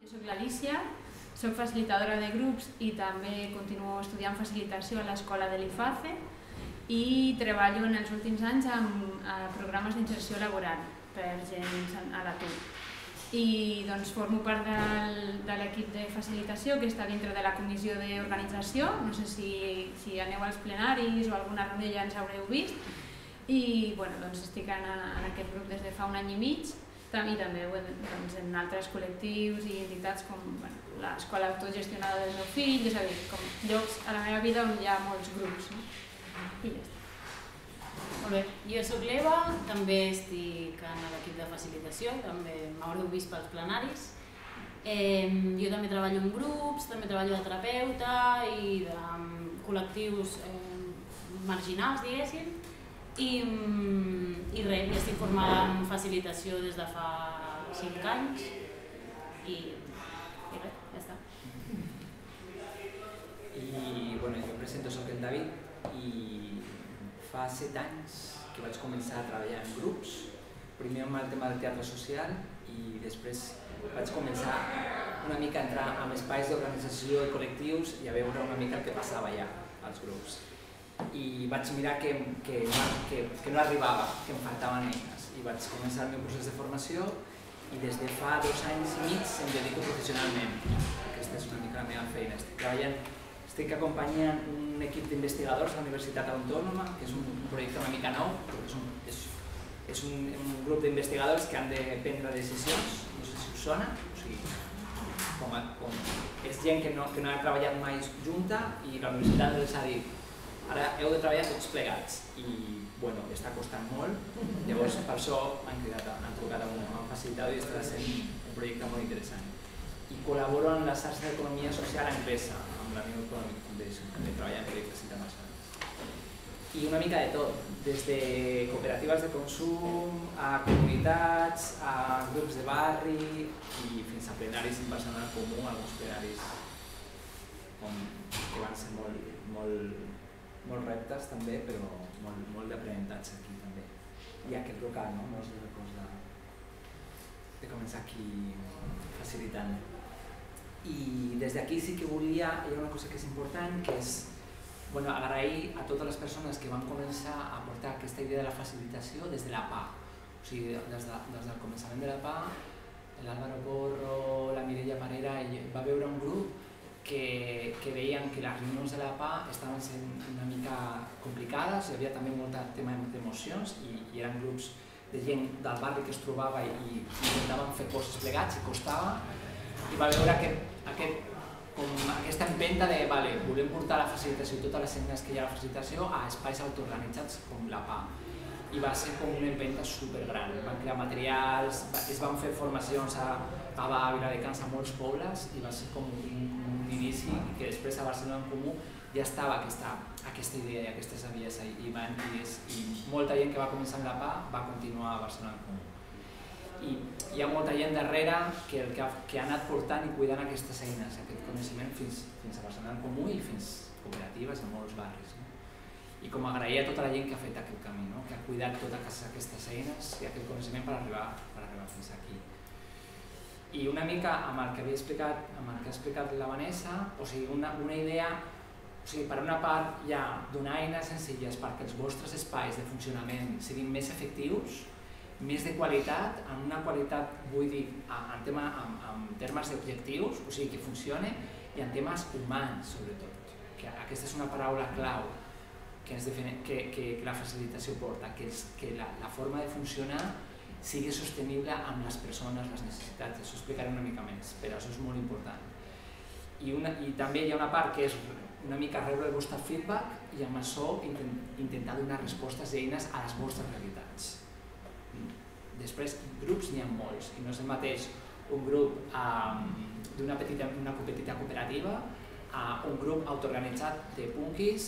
Soc l'Alícia, soc facilitadora de grups i també continuo estudiant facilitació a l'escola de l'IFACE i treballo en els últims anys amb programes d'inserció laboral per gent a l'atur. I formo part de l'equip de facilitació que està dintre de la comissió d'organització. No sé si aneu als plenaris o alguna reunió ja ens haureu vist. I estic en aquest grup des de fa un any i mig i també en altres col·lectius i entitats com l'escola autogestionada del meu fill, és a dir, com llocs a la meva vida on hi ha molts grups. I ja està. Molt bé, jo soc l'Eva, també estic en l'equip de facilitació, també m'haureu vist pels plenaris. Jo també treballo en grups, també treballo de terapeuta i de col·lectius marginals, diguéssim. I res, ja estic formada en facilitació des de fa 5 anys i res, ja està. Jo em presento, soc el David i fa 7 anys que vaig començar a treballar en grups, primer amb el tema del teatre social i després vaig començar una mica a entrar en espais d'organització i col·lectius i a veure una mica el que passava allà als grups. I vaig mirar que no arribava, que em faltaven eines i vaig començar el meu procés de formació i des de fa 2 anys i mig em dedico professionalment. Aquesta és una mica la meva feina. Estic acompanyant un equip d'investigadors a la Universitat Autònoma, que és un projecte una mica nou, és un grup d'investigadors que han de prendre decisions, no sé si us sona, és gent que no ha treballat mai junta i la universitat els ha dit ara heu de treballar tots plegats i està costant molt, llavors per això han trucat a un facilitador i està sent un projecte molt interessant. I col·laboro en la xarxa d'economia social anglesa, amb la New Economic Foundation, també treballo en projectes internacionals. I una mica de tot, des de cooperatives de consum, a comunitats, a grups de barri i fins a plenaris en Barcelona comú, alguns plenaris que van ser molts reptes també, però molt d'aprenentatge aquí també. I aquest local, molts de records de començar aquí facilitant. I des d'aquí sí que volia, hi ha una cosa que és important, que és agrair a totes les persones que van començar a portar aquesta idea de la facilitació des de la PA. O sigui, des del començament de la PA, l'Álvaro Porro, la Mireia Parera, va veure un grup que veien que les reunions de la PA estaven sent una mica complicades, hi havia també molt tema d'emocions i eren grups de gent del barri que es trobava i intentaven fer coses plegats i costava, i va veure aquesta empenta de volem portar la facilitació i totes les eines que hi ha a la facilitació a espais autoorganitzats com la PA. I va ser com una empenta supergran, van crear materials, es van fer formacions a Viladecans, a molts pobles, i va ser com un inici que després a Barcelona en Comú ja estava aquesta idea i aquesta saviesa i molta gent que va començar amb la PA va continuar a Barcelona en Comú. I hi ha molta gent darrere que ha anat portant i cuidant aquestes eines, aquest coneixement fins a Barcelona en Comú i fins cooperatives en molts barris. I com agrair a tota la gent que ha fet aquest camí, que ha cuidat totes aquestes eines i aquest coneixement per arribar fins aquí. I una mica amb el que havia explicat la Vanessa, una idea, per una part hi ha donar eines senzilles perquè els vostres espais de funcionament siguin més efectius, més de qualitat, amb una qualitat, vull dir, en termes d'objectius, o sigui, que funcione, i en temes humans, sobretot. Aquesta és una paraula clau que la facilitació porta, que la forma de funcionar sigui sostenible amb les persones, les necessitats. Això ho explicaré una mica més, però això és molt important. I també hi ha una part que és una mica rebre el vostre feedback i amb això intentar donar respostes i eines a les vostres realitats. Després, grups n'hi ha molts, i no és el mateix un grup d'una petita cooperativa a un grup autoorganitzat de punquis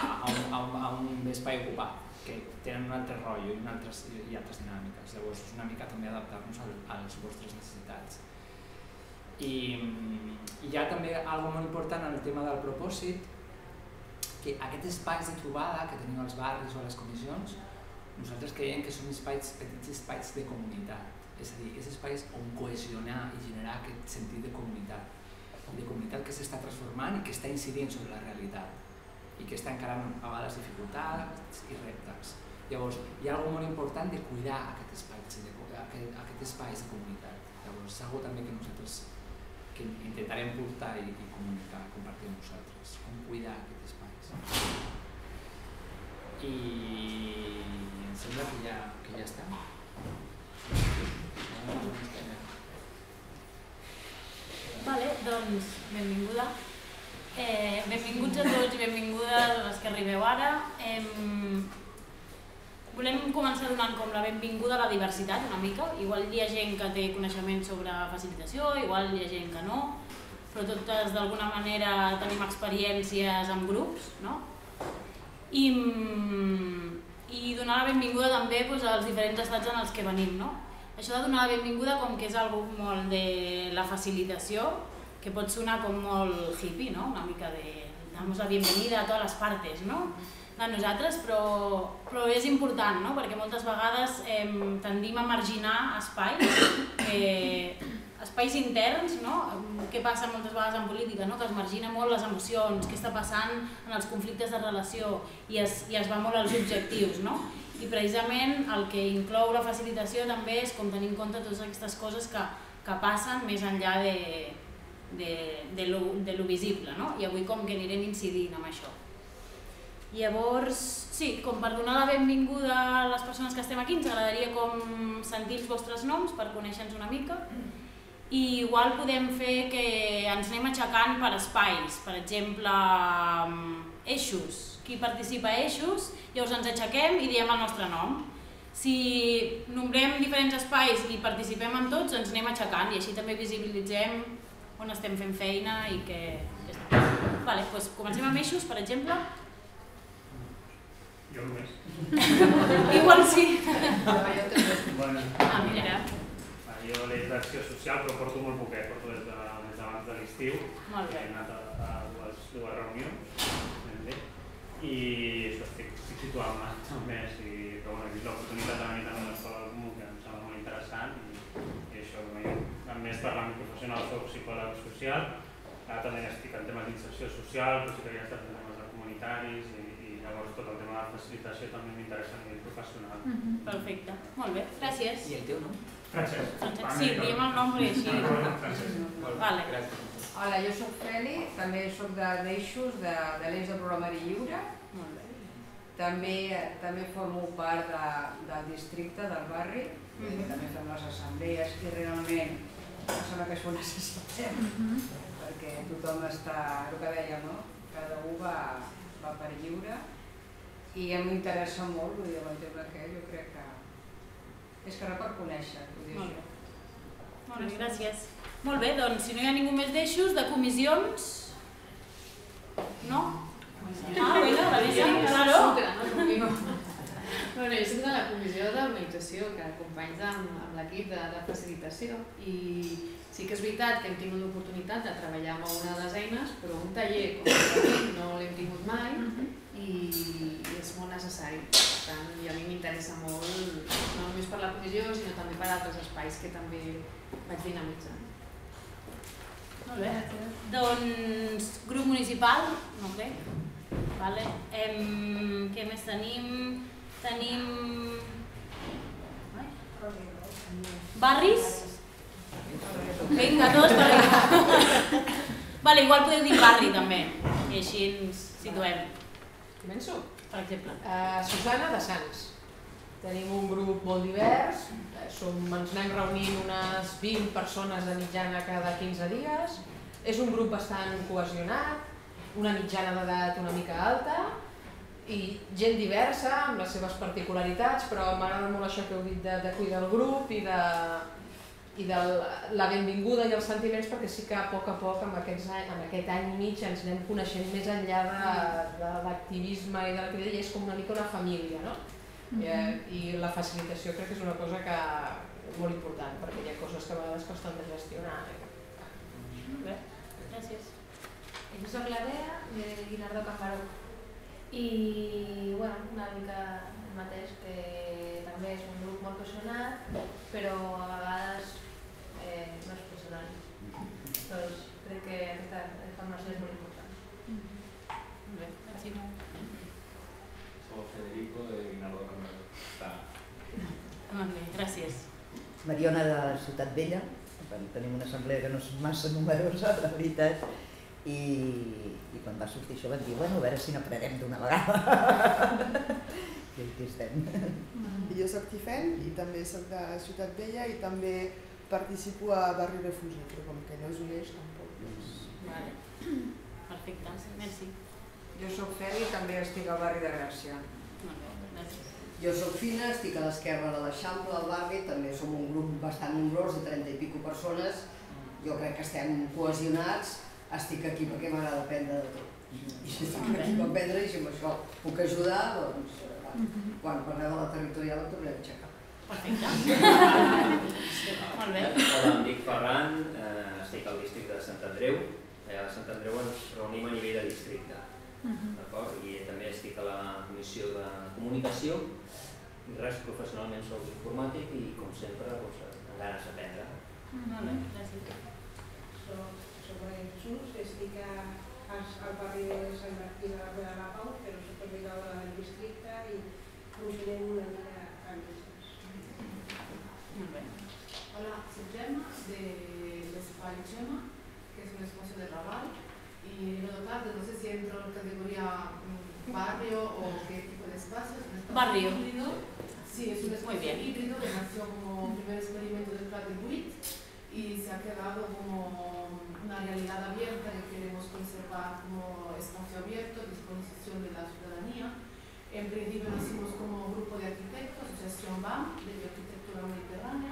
a un espai ocupat, que tenen un altre rotllo i altres dinàmiques. Llavors és una mica també adaptar-nos a les vostres necessitats. I hi ha també una cosa molt important en el tema del propòsit, que aquests espais de trobada que tenim als barris o a les comissions, nosaltres creiem que són petits espais de comunitat. és a dir, és espais on cohesionar i generar aquest sentit de comunitat que s'està transformant i que està incidint sobre la realitat i que està encarant a vegades dificultats i reptes. Llavors, hi ha alguna molt important de cuidar aquest espai de comunitat. Llavors, és una també que nosaltres intentarem portar i comunicar, compartir amb vosaltres, com cuidar aquest espai. I em sembla que ja està. Vale, doncs benvinguda. Benvinguts a tots i benvingudes a les que arribeu ara. Volem començar donant com la benvinguda a la diversitat una mica. Igual hi ha gent que té coneixement sobre facilitació, igual hi ha gent que no, però totes d'alguna manera tenim experiències amb grups, no? I donar la benvinguda també als diferents estats en els que venim, no? Això de donar la benvinguda com que és algo molt de la facilitació, que pot sonar com molt hippie, no? Una mica de damos la bienvenida a totes les parts, no? De nosaltres, però és important, no? Perquè moltes vegades tendim a marginar espais interns, no? Què passa moltes vegades en política, no? Que es margina molt les emocions, què està passant en els conflictes de relació i es va molt als objectius, no? I precisament el que inclou la facilitació també és com tenir en compte totes aquestes coses que passen més enllà de lo visible, no? I avui com que anirem incidint amb això. Llavors, sí, com per donar la benvinguda a les persones que estem aquí, ens agradaria com sentir els vostres noms per conèixer-nos una mica. I igual podem fer que ens anem aixecant per espais, per exemple, eixos. Qui participa a eixos, llavors ens aixequem i diem el nostre nom. Si nombrem diferents espais i participem en tots, ens anem aixecant i així també visibilitzem on estem fent feina i que... Vale, doncs comencem amb eixos, per exemple. Jo només. Igual sí. Mira. Jo l'he d'acció social, però porto molt poquet, porto des d'abans de l'estiu. Molt bé. He anat a dues reunions, i això estic situant-me també, però he vist l'oportunitat de venir també a l'Escola del Comú, que em sembla molt interessant, i això, també és per l'àmbit professional, soc psicòleg social, ara també estic en temes d'inserció social, però sí que ja he estat en temes de comunitaris, i llavors tot el tema de la facilitació també m'interessa a nivell professional. Perfecte, molt bé, gràcies. I el teu nom? Francesc. Sí, diem el nom perquè així. Vale. Gràcies. Hola, jo soc Feli, també soc d'Eixos, de l'Eix de Programari Lliure. Molt bé. També formo part del districte, del barri, també fem les assemblees i realment em sembla que això ho necessitem, perquè tothom està, el que deia, no? Cada un va per lliure i m'interessa molt, vull dir, el tema que jo crec que és que per conèixer, vull dir això. Molt bé, gràcies. Molt bé, doncs si no hi ha ningú més d'eixos, de comissions... No? Vinga, Vanessa, claro. Jo soc de la comissió d'organització, que companys amb l'equip de facilitació, i sí que és veritat que hem tingut l'oportunitat de treballar amb una de les eines, però un taller com aquest no l'hem tingut mai i és molt necessari. Per tant, i a mi m'interessa molt, no només per la comissió, sinó també per altres espais que també vaig dinamitzant. Molt bé. Doncs grup municipal, no crec. Vale. Què més tenim? Tenim... Barris? Vinga, tots per aquí. Vale, igual podeu dir barri també, i així ens situem. Començo? Per exemple. Susana de Sants. Tenim un grup molt divers, ens anem reunint unes 20 persones de mitjana cada 15 dies. És un grup bastant cohesionat, una mitjana d'edat una mica alta i gent diversa amb les seves particularitats, però m'agrada molt això que heu dit de cuidar el grup i de la benvinguda i els sentiments, perquè sí que a poc en aquest any i mig ens anem coneixent més enllà de l'activisme i de l'activitat, i és com una mica una família, no? I la facilitació crec que és una cosa molt important, perquè hi ha coses que a vegades costen de gestionar. Bé, gràcies. Jo soc la Bea, de Guinardó Cambaró, i una mica el mateix que també també és un grup molt cohesionat, però a vegades no es posaran. Doncs crec que aquesta informació és molt important. Molt bé, gràcies. Soy Federico de Guinardó Ramiro. Molt bé, gràcies. Mariona de Ciutat Vella, tenim una assemblea que no és massa numerosa, la veritat, i quan va sortir això vam dir, bueno, a veure si n'aprenem d'una vegada. I aquí estem. Jo soc Tifen i també soc de Ciutat Vella i també participo a Barri Refugi, però com que no és un eix tampoc. Vale. Perfecte, merci. Jo soc Feli i també estic al barri de Gràcia. Molt bé, gràcies. Jo soc Fina, estic a l'esquerra de l'Eixample, al barri, també som un grup bastant nombrós, de 30 i pico persones. Jo crec que estem cohesionats, estic aquí perquè m'agrada aprendre de tot. I si estic aquí per aprendre i si amb això puc ajudar, doncs quan parleu de la territorial la tornaré a aixecar. Perfecte. Molt bé. Hola, em dic Ferran, estic al districte de Sant Andreu. A Sant Andreu ens reunim a nivell de districte. I també estic a la comissió de comunicació i res, professionalment soc informàtic i com sempre amb ganes d'aprendre. Molt bé, gràcies. Soc Maria Jesús, estic al barri de Sant Martí de la Rueda de la Pau, però soc coordinadora del districte i funcionem una mica a misses. Molt bé. Hola, soc Gemma, de l'Espai Gemma, que es un espacio de Raval. Y en otro caso, no sé si entro en categoría barrio o qué tipo de espacio. Barrio. Sí, es un espacio híbrido que nació como primer experimento del Prat de Buit y se ha quedado como una realidad abierta que queremos conservar como espacio abierto a disposición de la ciudadanía. En principio nacimos como grupo de arquitectos, Asociación BAM, de Bioarquitectura Mediterránea,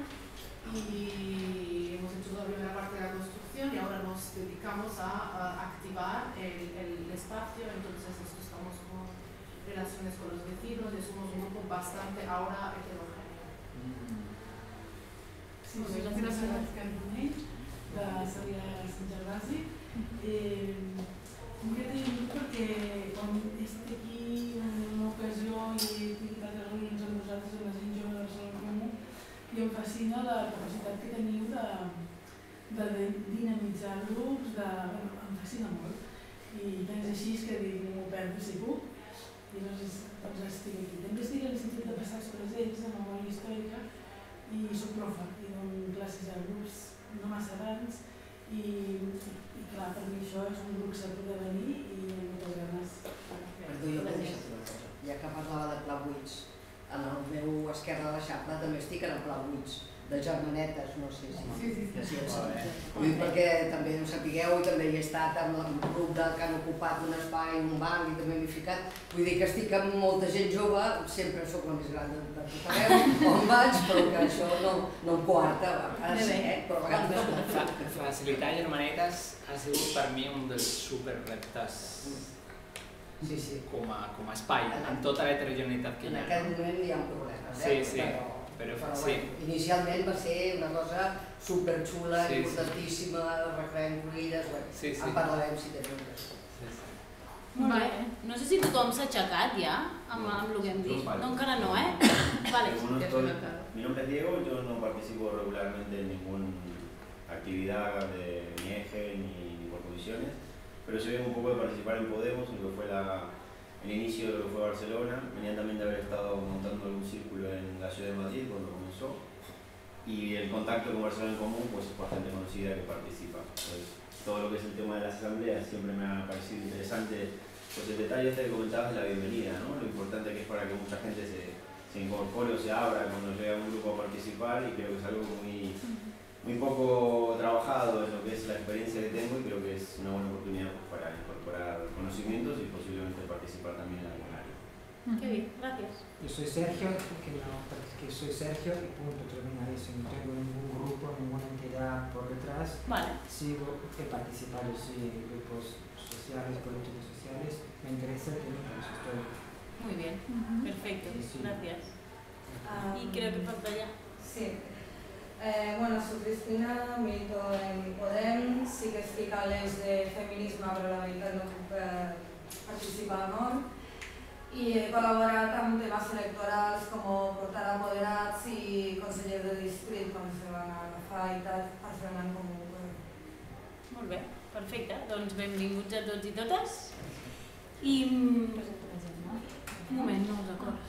y hemos hecho toda la primera parte de la construcción y ahora nos dedicamos a activar el espacio, entonces estamos con relaciones con los vecinos y somos un grupo bastante ahora heterogéneo. Sí, soy la Sara Carbonell, de Sarrià de Sant Gervasi. Concretament perquè quan he estat aquí en una ocasió i he tingut altres reunions amb nosaltres amb la gent jove de Barcelona Comú, i em fascina la capacitat que teniu de dinamitzar grups, em fascina molt. I tant és així que dic, no m'ho perdo si puc, i doncs estic aquí. També estic a l'Institut de Passats Presents, de Memòria Històrica, i soc profa, i dono classes a grups no massa grans, i clar, per mi això és un luxe poder venir i moltes ganes. Perdó, jo m'he deixat una cosa. Ja que parlava de pla buits, en el meu esquerre de l'Eixample també estic en el pla buits, de germanetes, no sé si et sembla. Ho dic perquè també ho sapigueu i també hi he estat amb el grup que han ocupat un espai, un banc i també m'he ficat. Vull dir que estic amb molta gent jove, sempre sóc la més gran de tot arreu, on vaig, però que això no em coarta, a vegades sí, però a vegades no. Facilitar germanetes ha sigut per mi un dels superreptes com a espai, amb tota l'heterogeneïtat que hi ha. En aquest moment hi ha problemes, però inicialment va ser una cosa superxula, importantíssima, recreem cruïlles, en parlarem si tenim res. Molt bé. No sé si tothom s'ha aixecat ja amb el que hem dit. No, encara no, ¿eh? Vale. Mi nombre es Diego, yo no participo regularmente en ninguna actividad de ni eje ni por comisiones, pero sí vengo un poco de participar en Podemos, en lo que fue el inicio de lo que fue Barcelona. Venía también de haber estado montando algún círculo en la ciudad de Madrid cuando comenzó, y el contacto con Barcelona en Común pues es bastante conocida que participa. Entonces, todo lo que es el tema de las asambleas siempre me ha parecido interesante. Pues el detalle que comentabas de la bienvenida, ¿no? Lo importante que es para que mucha gente se incorpore o se abra cuando llega un grupo a participar, y creo que es algo muy poco trabajado en lo que es la experiencia que tengo, y creo que es una buena oportunidad para incorporar conocimientos y posiblemente participar también en algún área. Qué bien, gracias. Yo soy Sergio, que soy Sergio y punto, termina eso. No tengo ningún grupo, ninguna entidad por detrás. Vale. Sigo, he participado en grupos sociales, políticos sociales. Me interesa el tema, por eso estoy. Muy bien, perfecto, gracias. Y creo que pantalla. Sí. Bueno, soy Cristina, milito en Podem, sí que estic a l'eix de feminisme, però la veritat no puc participar molt. Y he colaborat amb temes electorals com portar a poder se van a agafar i tal, es donen com un web. Molt bé, perfecte. Doncs benvinguts a tots i totes. I... Un moment, no us acordo.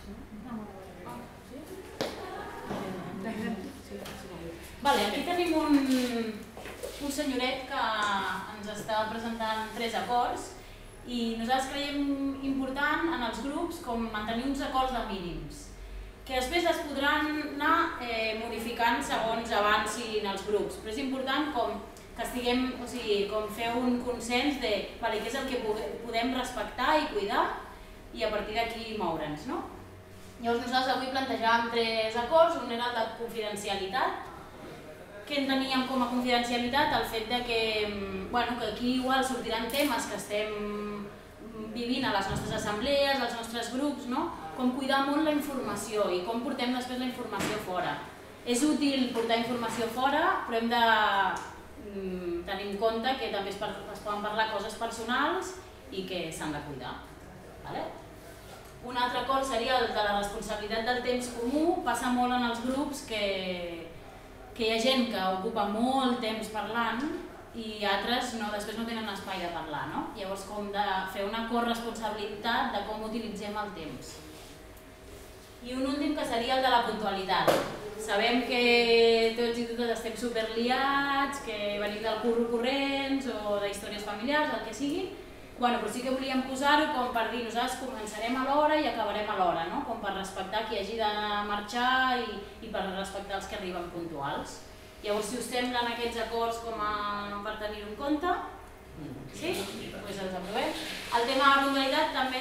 Vale, aquí tenim un senyoret que ens està presentant 3 acords i nosaltres creiem important en els grups com mantenir uns acords de mínims que després es podran anar modificant segons avancin els grups, però és important com que estiguem, o sigui, com fer un consens de què és el que podem respectar i cuidar i a partir d'aquí moure'ns, no? Llavors nosaltres avui plantejàvem 3 acords, un era el de confidencialitat, que enteníem com a confidencialitat el fet de que aquí igual sortiran temes que estem vivint a les nostres assemblees, als nostres grups, com cuidar molt la informació i com portem després la informació fora. És útil portar informació fora, però hem de tenir en compte que també es poden parlar coses personals i que s'han de cuidar. Un altre acord seria el de la responsabilitat del temps comú. Passa molt en els grups que hi ha gent que ocupa molt temps parlant i altres després no tenen espai de parlar. Llavors, com de fer una corresponsabilitat de com utilitzem el temps. I un últim que seria el de la puntualitat. Sabem que tots i totes estem superliats, que venim del curro corrents o d'històries familiars, el que sigui, però sí que volíem posar-ho com per dir nosaltres començarem a l'hora i acabarem a l'hora, com per respectar qui hagi de marxar i per respectar els que arriben puntuals. Llavors, si us semblen aquests acords com per tenir-ho en compte, sí? Doncs els aprovem. El tema de la puntualitat també...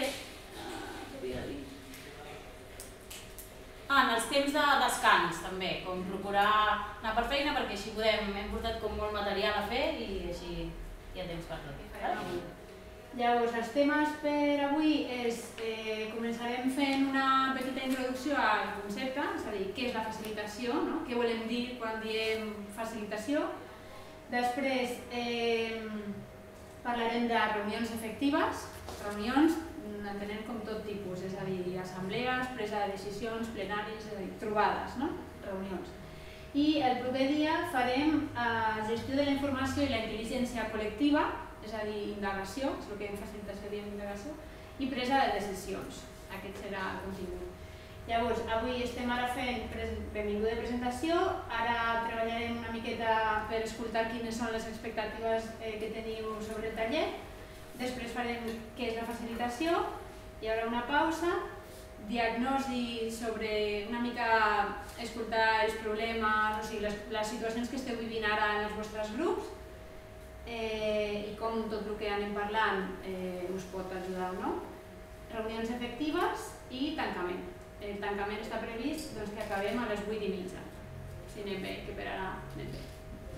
En els temps de descans també, com procurar anar per feina perquè així podem, hem portat com molt material a fer i així hi ha temps per fer. Llavors, els temes per avui és, començarem fent una petita introducció al concepte, és a dir, què és la facilitació, què volem dir quan diem facilitació. Després parlarem de reunions efectives, reunions entenem com tot tipus, és a dir, assemblees, presa de decisions, plenaris, és a dir, trobades, reunions. I el proper dia farem gestió de la informació i la intel·ligència col·lectiva, és a dir, indagació, és el que en facilitació diem indagació, i presa de decisions. Aquest serà el contingut. Llavors, avui estem ara fent benvinguda de presentació, ara treballarem una miqueta per escoltar quines són les expectatives que teniu sobre el taller, després farem què és la facilitació, hi haurà una pausa, diagnosi sobre una mica escoltar els problemes, o sigui, les situacions que esteu vivint ara en els vostres grups i com tot el que anem parlant us pot ajudar o no. Reunions efectives i tancament. El tancament està previst que acabem a les 8:30, si anem bé, que per ara anem bé.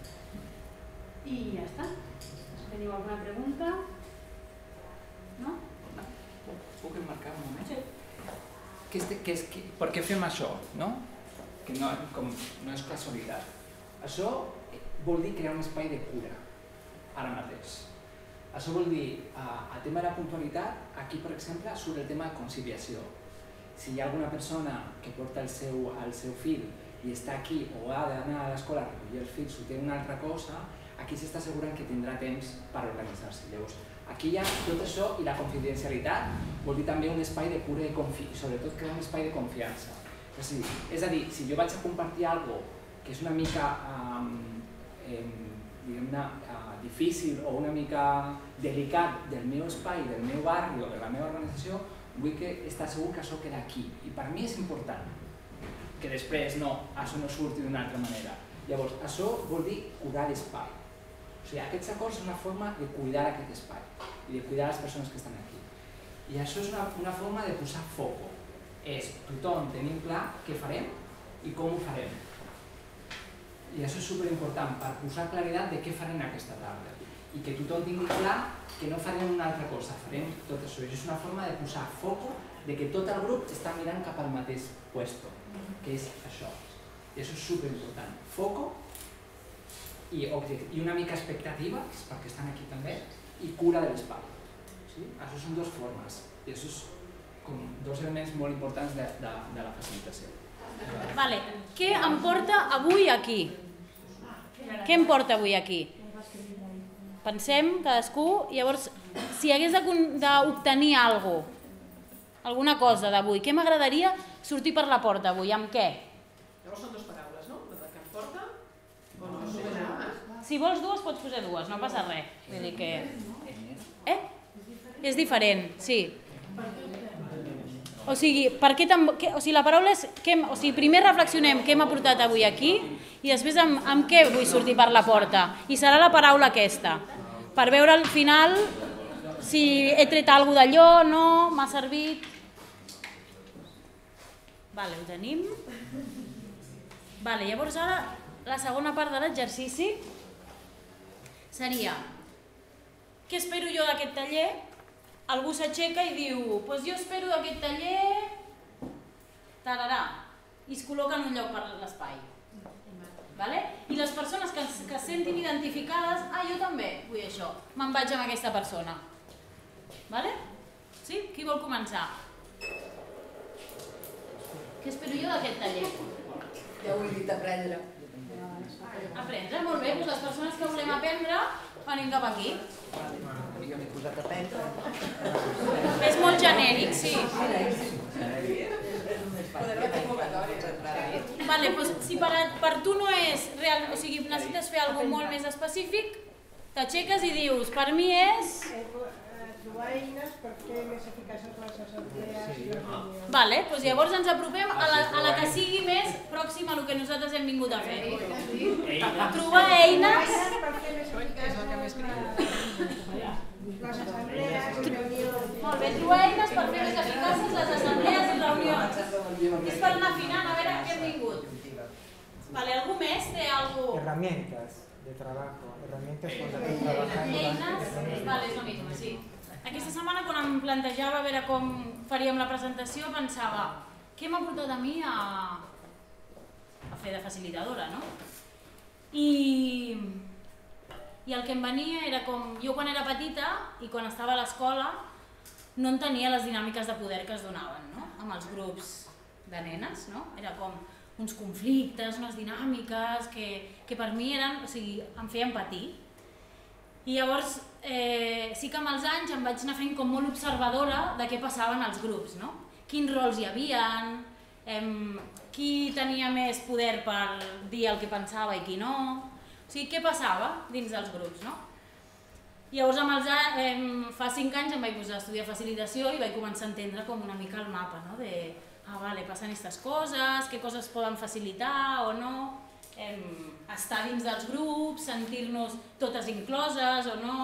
I ja està. Teniu alguna pregunta? No? Puc enmarcar un moment? Sí. Per què fem això? Que no és casualitat. Això vol dir crear un espai de cura, ara mateix. Això vol dir, a tema de la puntualitat, aquí per exemple surt el tema de conciliació. Si hi ha alguna persona que porta el seu fill i està aquí o ha d'anar a l'escola a recollir el fill, s'ho té una altra cosa, aquí s'està assegurant que tindrà temps per organitzar-se. Llavors, aquí hi ha tot això i la confidencialitat vol dir també un espai de cura i sobretot crear un espai de confiança. És a dir, si jo vaig a compartir alguna cosa que és una mica difícil o una mica delicat del meu espai, del meu barri o de la meva organització, vull estar segur que això queda aquí. I per mi és important que després això no surti d'una altra manera. Llavors, això vol dir cuidar l'espai. O sigui, aquests acords són una forma de cuidar aquest espai i de cuidar les persones que estan aquí. I això és una forma de posar foc. És tothom tenim clar què farem i com ho farem. I això és superimportant per posar claredat de què farem aquesta tarda. I que tothom tingui clar que no farem una altra cosa, farem tot això. I és una forma de posar foc de que tot el grup està mirant cap al mateix puesto, que és això. I això és superimportant. Foco i una mica expectativa, perquè estan aquí també, i cura de l'espai. Això són dues formes, i això són dos elements molt importants de la facilitació. Vale. què em porta avui aquí? Què em porta avui aquí? Pensem cadascú, llavors, si hagués d'obtenir alguna cosa d'avui, què m'agradaria sortir per la porta avui? Amb què? Llavors són dues paraules, no? La que em porta o no? Si vols dues, pots posar dues, no passa res. Vull dir que... És diferent, sí. O sigui, la paraula és... Primer reflexionem què m'ha portat avui aquí i després amb què vull sortir per la porta. I serà la paraula aquesta. Per veure al final si he tret alguna cosa d'allò, no, m'ha servit... Vale, ho tenim. Vale, llavors ara la segona part de l'exercici seria què espero jo d'aquest taller? Algú s'aixeca i diu doncs jo espero d'aquest taller tararà i es col·loca en un lloc per l'espai. I les persones que es sentin identificades, jo també vull això, me'n vaig amb aquesta persona. Sí? Qui vol començar? Què espero jo d'aquest taller? Ja ho he dit, aprendre. Aprendre, molt bé, les persones que volem aprendre venim cap aquí. Jo m'he posat a aprendre. És molt genèric, sí. Vale, doncs si per tu no és real, o sigui, necessites fer alguna cosa molt més específic, t'aixeques i dius, per mi és... Trobar eines per fer més eficaces les assemblees i les reunions. Vale, doncs llavors ens apropem a la que sigui més pròxima al que nosaltres hem vingut a fer. Trobar eines... Per fer més eficaces les assemblees i reunions. Molt bé, trobar eines per fer més eficaces les assemblees i reunions. És per anar afinant a veure què hem vingut. Vale, algú més té algo... Herramientas de trabajo, herramientas con las que trabajar. Eines, vale, és lo mismo, sí. Aquesta setmana, quan em plantejava a veure com faríem la presentació, pensava què m'ha portat a mi a fer de facilitadora, no? I el que em venia era com... Jo quan era petita i quan estava a l'escola no entenia les dinàmiques de poder que es donaven, no? Amb els grups de nenes, no? Era com uns conflictes, unes dinàmiques que per mi eren... O sigui, em feien patir. I llavors sí que amb els anys em vaig anar fent com molt observadora de què passaven als grups, no? Quins rols hi havia, qui tenia més poder per dir el que pensava i qui no, o sigui, què passava dins dels grups, no? Llavors fa 5 anys em vaig posar a estudiar facilitació i vaig començar a entendre com una mica el mapa, no? Vale, passen aquestes coses, què coses poden facilitar o no, estar dins dels grups, sentir-nos totes incloses o no.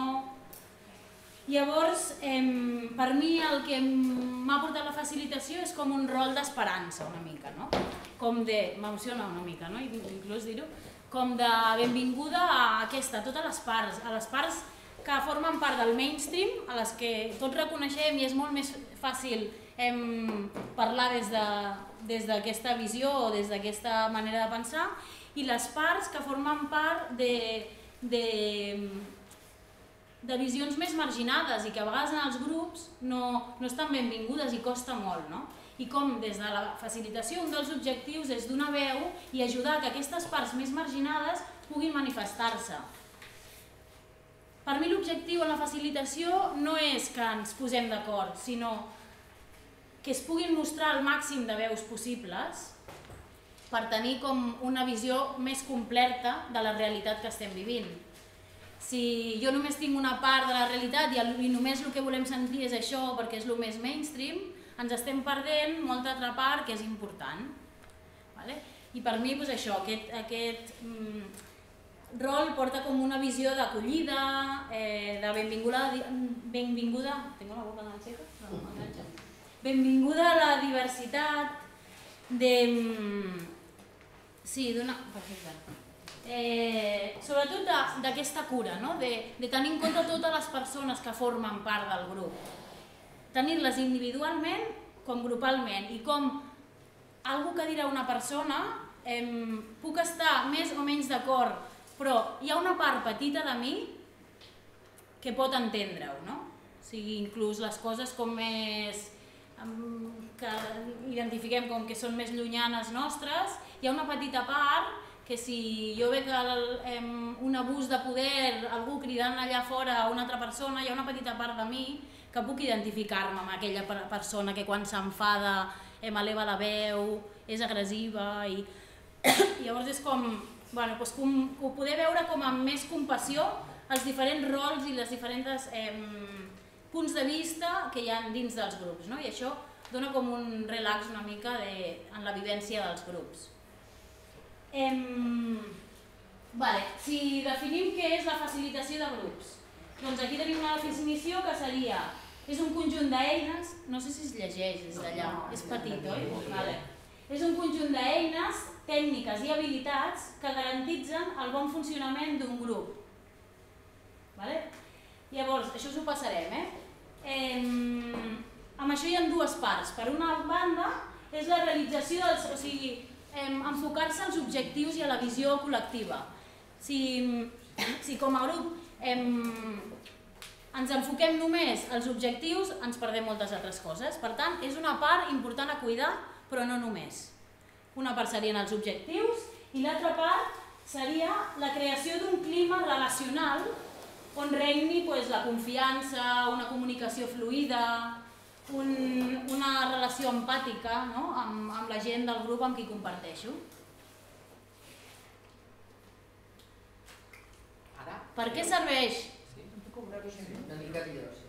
Llavors, per mi el que m'ha portat la facilitació és com un rol d'esperança una mica, no? Com de... m'emociona una mica, no? Inclús dir-ho, com de benvinguda a totes les parts, a les parts que formen part del mainstream, a les que tots reconeixem i és molt més fàcil parlar des d'aquesta visió o des d'aquesta manera de pensar, i les parts que formen part de visions més marginades i que a vegades en els grups no estan benvingudes i costa molt, no? I com des de la facilitació un dels objectius és donar veu i ajudar que aquestes parts més marginades puguin manifestar-se. Per mi l'objectiu en la facilitació no és que ens posem d'acord, sinó que es puguin mostrar el màxim de veus possibles per tenir com una visió més completa de la realitat que estem vivint. Si jo només tinc una part de la realitat i només el que volem sentir és això perquè és el més mainstream, ens estem perdent molta altra part que és important. I per mi això, aquest rol porta com una visió d'acollida, de benvinguda... Tengo la boca enganxada? No, enganxa. Benvinguda a la diversitat, sí, perfecte. Sobretot d'aquesta cura, de tenir en compte totes les persones que formen part del grup. Tenir-les individualment com grupalment i com algú que dirà una persona puc estar més o menys d'acord, però hi ha una part petita de mi que pot entendre-ho, no? O sigui, inclús les coses com més que identifiquem com que són més llunyanes nostres, hi ha una petita part que si jo veig un abús de poder, algú cridant allà fora a una altra persona, hi ha una petita part de mi que puc identificar-me amb aquella persona que quan s'enfada eleva la veu, és agressiva i llavors és com poder veure com amb més compassió els diferents rols i els diferents punts de vista que hi ha dins dels grups, i això dona com un relax una mica en la vivència dels grups. Si definim què és la facilitació de grups, doncs aquí tenim una definició que seria és un conjunt d'eines, no sé si es llegeix des d'allà, és petit, oi? És un conjunt d'eines, tècniques i habilitats que garantitzen el bon funcionament d'un grup. Llavors, això us ho passarem, amb això hi ha dues parts. Per una banda, és la realització dels... o sigui, enfocar-se als objectius i a la visió col·lectiva. Si com a grup ens enfoquem només als objectius, ens perdem moltes altres coses. Per tant, és una part important a cuidar, però no només. Una part serien els objectius i l'altra part seria la creació d'un clima relacional on regni la confiança, una comunicació fluida, una relació empàtica amb la gent del grup amb qui comparteixo. Per què serveix? Una mica millor, sí.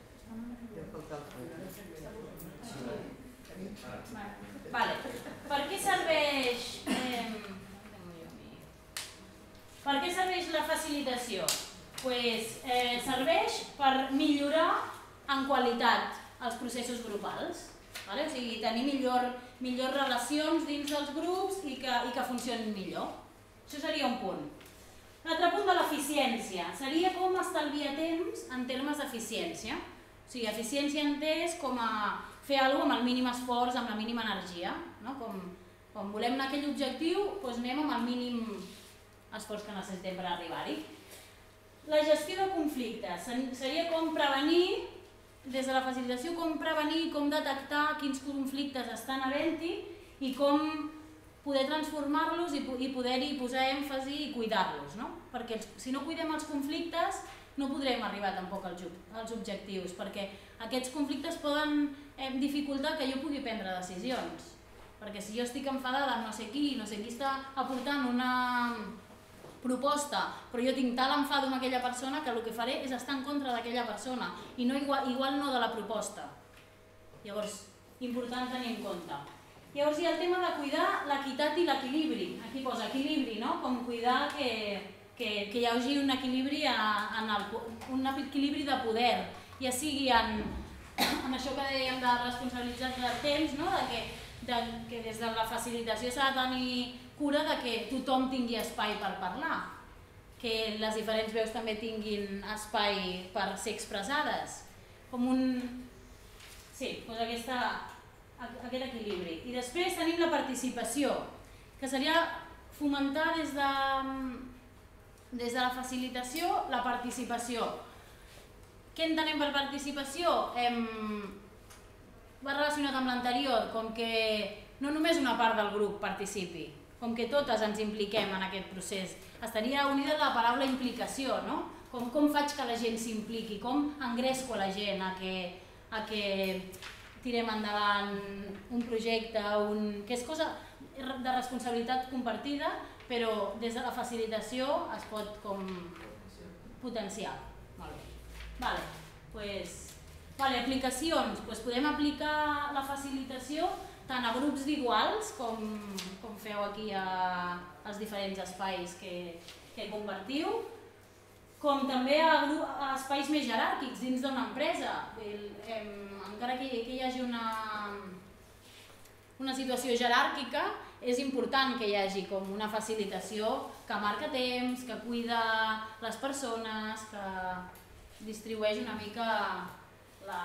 Per què serveix la facilitació? Serveix per millorar en qualitat els processos grupals, o sigui, tenir millors relacions dins dels grups i que funcionin millor. Això seria un punt. L'altre punt de l'eficiència seria com estalviar temps en termes d'eficiència. O sigui, eficiència entès com a fer alguna cosa amb el mínim esforç, amb la mínima energia. Quan volem anar a aquell objectiu, anem amb el mínim esforç que necessitem per arribar-hi. La gestió de conflictes seria com prevenir, des de la facilitació, com prevenir, com detectar quins conflictes estan havent-hi i com poder transformar-los i poder-hi posar èmfasi i cuidar-los. Perquè si no cuidem els conflictes no podrem arribar tampoc als objectius, perquè aquests conflictes poden dificultar que jo pugui prendre decisions. Perquè si jo estic enfadada amb no sé qui està aportant una proposta, però jo tinc tal enfado amb aquella persona que el que faré és estar en contra d'aquella persona i igual no de la proposta. Llavors, important tenir en compte. Llavors hi ha el tema de cuidar l'equitat i l'equilibri. Aquí posa equilibri, com cuidar que hi hagi un equilibri de poder, ja sigui en això que dèiem de responsabilitzar-se del temps, que des de la facilitació s'ha de tenir cura que tothom tingui espai per parlar, que les diferents veus també tinguin espai per ser expressades, com aquest equilibri. I després tenim la participació, que seria fomentar des de la facilitació la participació. Què entenem per participació? Va relacionat amb l'anterior, com que no només una part del grup participi, com que totes ens impliquem en aquest procés. Estaria unida la paraula implicació, com faig que la gent s'impliqui, com engresco a la gent a que tirem endavant un projecte, que és cosa de responsabilitat compartida, però des de la facilitació es pot potenciar. Aplicacions. Podem aplicar la facilitació tant a grups d'iguals, com feu aquí als diferents espais que compartiu, com també a espais més jeràrquics dins d'una empresa. Encara que hi hagi una situació jeràrquica, és important que hi hagi com una facilitació que marca temps, que cuida les persones, que distribueix una mica la...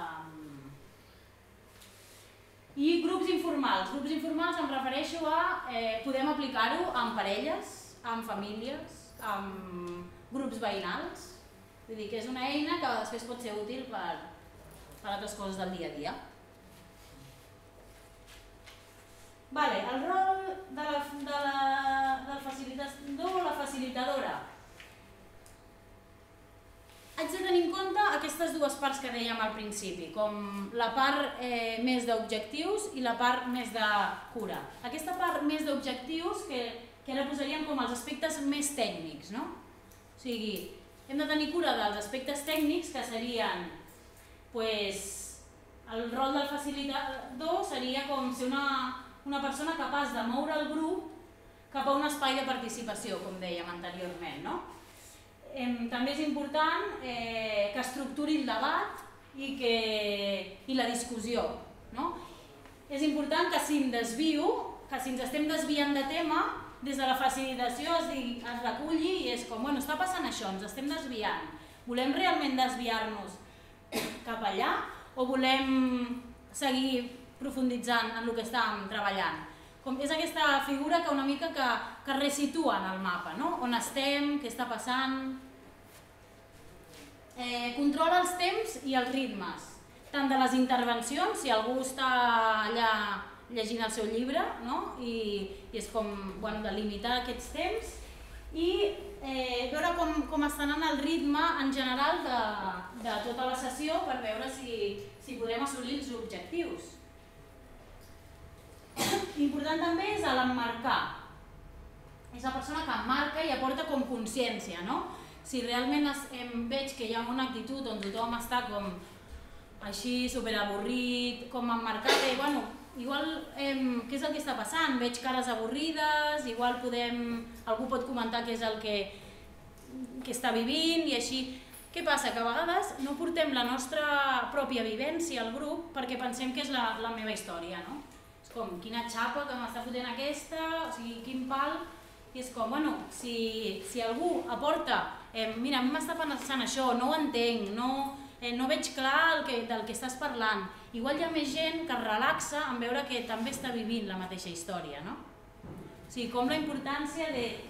I grups informals. Grups informals em refereixo a... podem aplicar-ho amb parelles, amb famílies, amb grups veïnals. Vull dir que és una eina que després pot ser útil per altres coses del dia a dia. Vale, el rol del facilitador o la facilitadora. Haig de tenir en compte aquestes dues parts que dèiem al principi, com la part més d'objectius i la part més de cura. Aquesta part més d'objectius que ara posaríem com els aspectes més tècnics, no? O sigui, hem de tenir cura dels aspectes tècnics que serien, el rol del facilitador seria com ser una persona capaç de moure el grup cap a un espai de participació, com dèiem anteriorment, no? També és important que estructuri el debat i la discussió, no? És important que si ens estem desviant de tema, des de la facilitació es reculli i és com, està passant això, ens estem desviant. Volem realment desviar-nos cap allà o volem seguir profunditzant en el que estàvem treballant? És aquesta figura que una mica que resitua en el mapa, no? On estem, què està passant. Controla els temps i els ritmes, tant de les intervencions, si algú està allà llegint el seu llibre, no? I és com delimitar aquests temps i veure com està anant el ritme en general de tota la sessió per veure si podem assolir els objectius. Important també és l'emmarcar. És la persona que emmarca i aporta com consciència, no? Si realment veig que hi ha una actitud on tothom està com així superavorrit, com emmarcat, igual què és el que està passant? Veig cares avorrides, igual algú pot comentar què és el que està vivint i així. Què passa? Que a vegades no portem la nostra pròpia vivència al grup perquè pensem que és la meva història, no? És com, quina xapa que m'està fotent aquesta, o sigui, quin pal, i és com, si algú aporta, mira, a mi m'està pensant això, no ho entenc, no veig clar del que estàs parlant, igual hi ha més gent que es relaxa en veure que també està vivint la mateixa història, no? O sigui, com la importància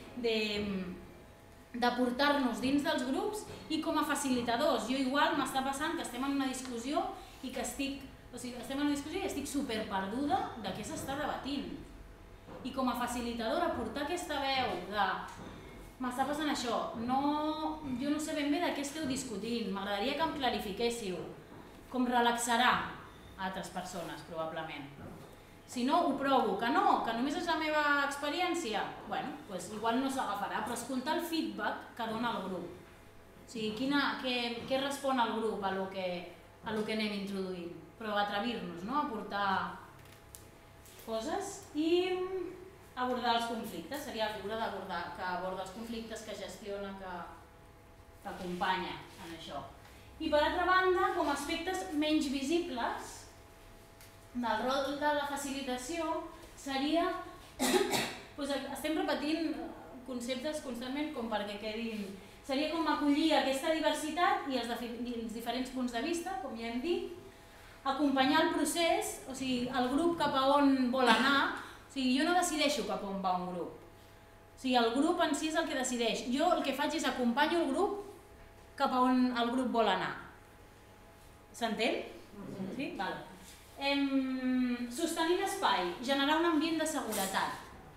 de portar-nos dins dels grups i com a facilitadors. Jo igual m'està passant que estem en una discussió i que estic superperduda de què s'està debatint. I com a facilitadora portar aquesta veu de m'està passant això, jo no sé ben bé de què esteu discutint, m'agradaria que em clarifiquéssiu, com relaxarà altres persones probablement. Si no, ho provo, que només és la meva experiència, igual no s'agafarà, però escoltar el feedback que dona el grup. O sigui, què respon el grup a lo que anem introduint, però atrevir-nos a portar coses i abordar els conflictes, seria la figura que aborda els conflictes, que gestiona, que acompanya en això. I per altra banda, com a aspectes menys visibles del rol de la facilitació seria, estem repetint conceptes constantment com perquè quedin, seria com acollir aquesta diversitat i els diferents punts de vista, com ja hem dit, acompanyar el procés, o sigui, el grup cap a on vol anar. O sigui, jo no decideixo cap a on va un grup. O sigui, el grup en si és el que decideix. Jo el que faig és acompanyo el grup cap a on el grup vol anar. S'entén? Sí? Val. Sostenir l'espai, generar un ambient de seguretat.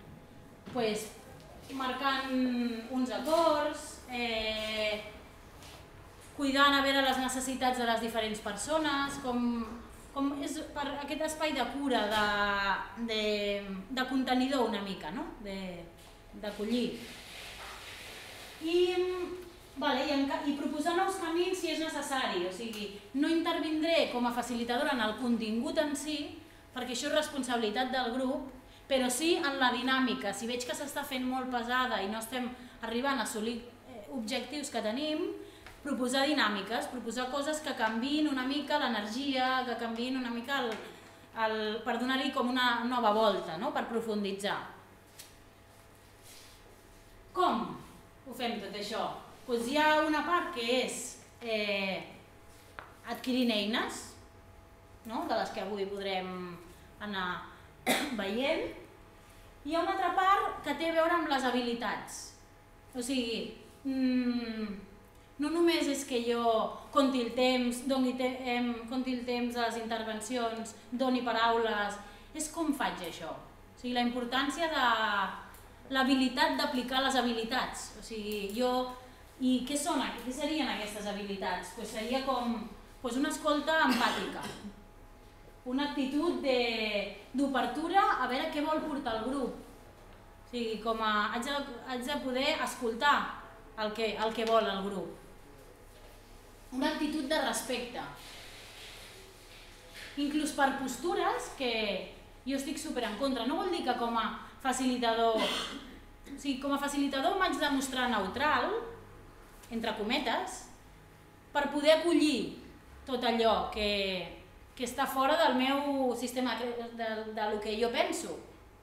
Marcant uns acords, cuidant a veure les necessitats de les diferents persones, com és per aquest espai de cura, de contenidor una mica, d'acollir. I proposar nous camins si és necessari, o sigui, no intervindré com a facilitadora en el contingut en si, perquè això és responsabilitat del grup, però sí en la dinàmica. Si veig que s'està fent molt pesada i no estem arribant a assolir objectius que tenim, proposar dinàmiques, proposar coses que canviïn una mica l'energia, que canviïn una mica per donar-hi com una nova volta, per profunditzar. Com ho fem tot això? Hi ha una part que és adquirint eines, de les que avui podrem anar veient, i hi ha una altra part que té a veure amb les habilitats. O sigui, no només és que jo conti el temps a les intervencions, doni paraules, és com faig això. O sigui, la importància de l'habilitat d'aplicar les habilitats. O sigui, i què serien aquestes habilitats? Seria com una escolta empàtica, una actitud d'obertura a veure què vol portar el grup. O sigui, haig de poder escoltar el que vol el grup. Una actitud de respecte. Inclús per postures que jo estic super en contra. No vol dir que com a facilitador m'haig de mostrar neutral, entre cometes, per poder acollir tot allò que està fora del meu sistema, del que jo penso.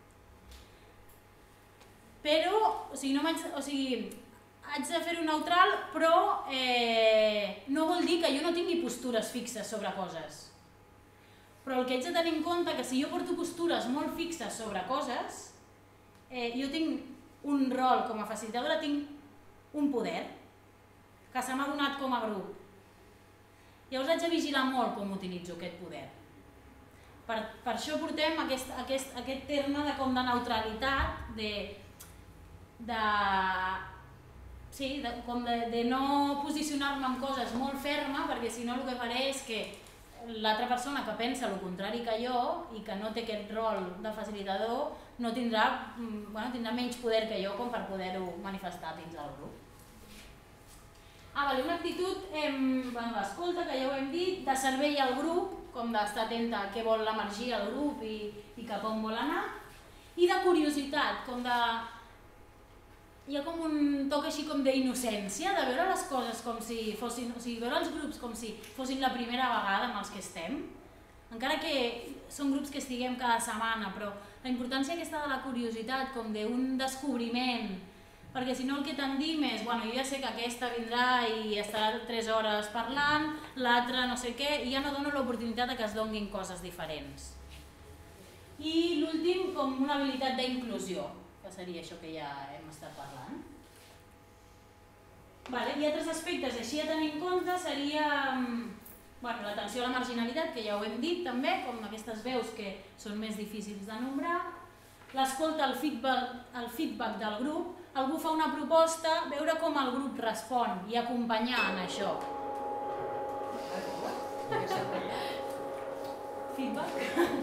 Però, haig de fer-ho neutral, però no vol dir que jo no tingui postures fixes sobre coses. Però el que haig de tenir en compte que si jo porto postures molt fixes sobre coses, jo tinc un rol com a facilitadora, tinc un poder que se m'ha donat com a grup. Llavors haig de vigilar molt com utilitzo aquest poder. Per això portem aquest terme de neutralitat, de no posicionar-me en coses molt ferma, perquè si no el que faré és que l'altra persona que pensa el contrari que jo i que no té aquest rol de facilitador tindrà menys poder que jo com per poder-ho manifestar dins del grup. Una actitud d'escolta, que ja ho hem dit, de servei al grup, com d'estar atenta a què vol emergir el grup i cap on vol anar, i de curiositat, hi ha com un toc així com d'innocència, de veure les coses com si fossin, veure els grups com si fossin la primera vegada amb els que estem, encara que són grups que estiguem cada setmana, però la importància aquesta de la curiositat, com d'un descobriment, perquè si no el que tendim és, jo ja sé que aquesta vindrà i estarà 3 hores parlant, l'altra no sé què, i ja no dono l'oportunitat que es donguin coses diferents. I l'últim, com una habilitat d'inclusió, que seria això que ja hem estat parlant. I altres aspectes així a tenir en compte seria l'atenció a la marginalitat, que ja ho hem dit també, com aquestes veus que són més difícils de nombrar, l'escolta, el feedback del grup, algú fa una proposta, veure com el grup respon i acompanyar en això. Feedback?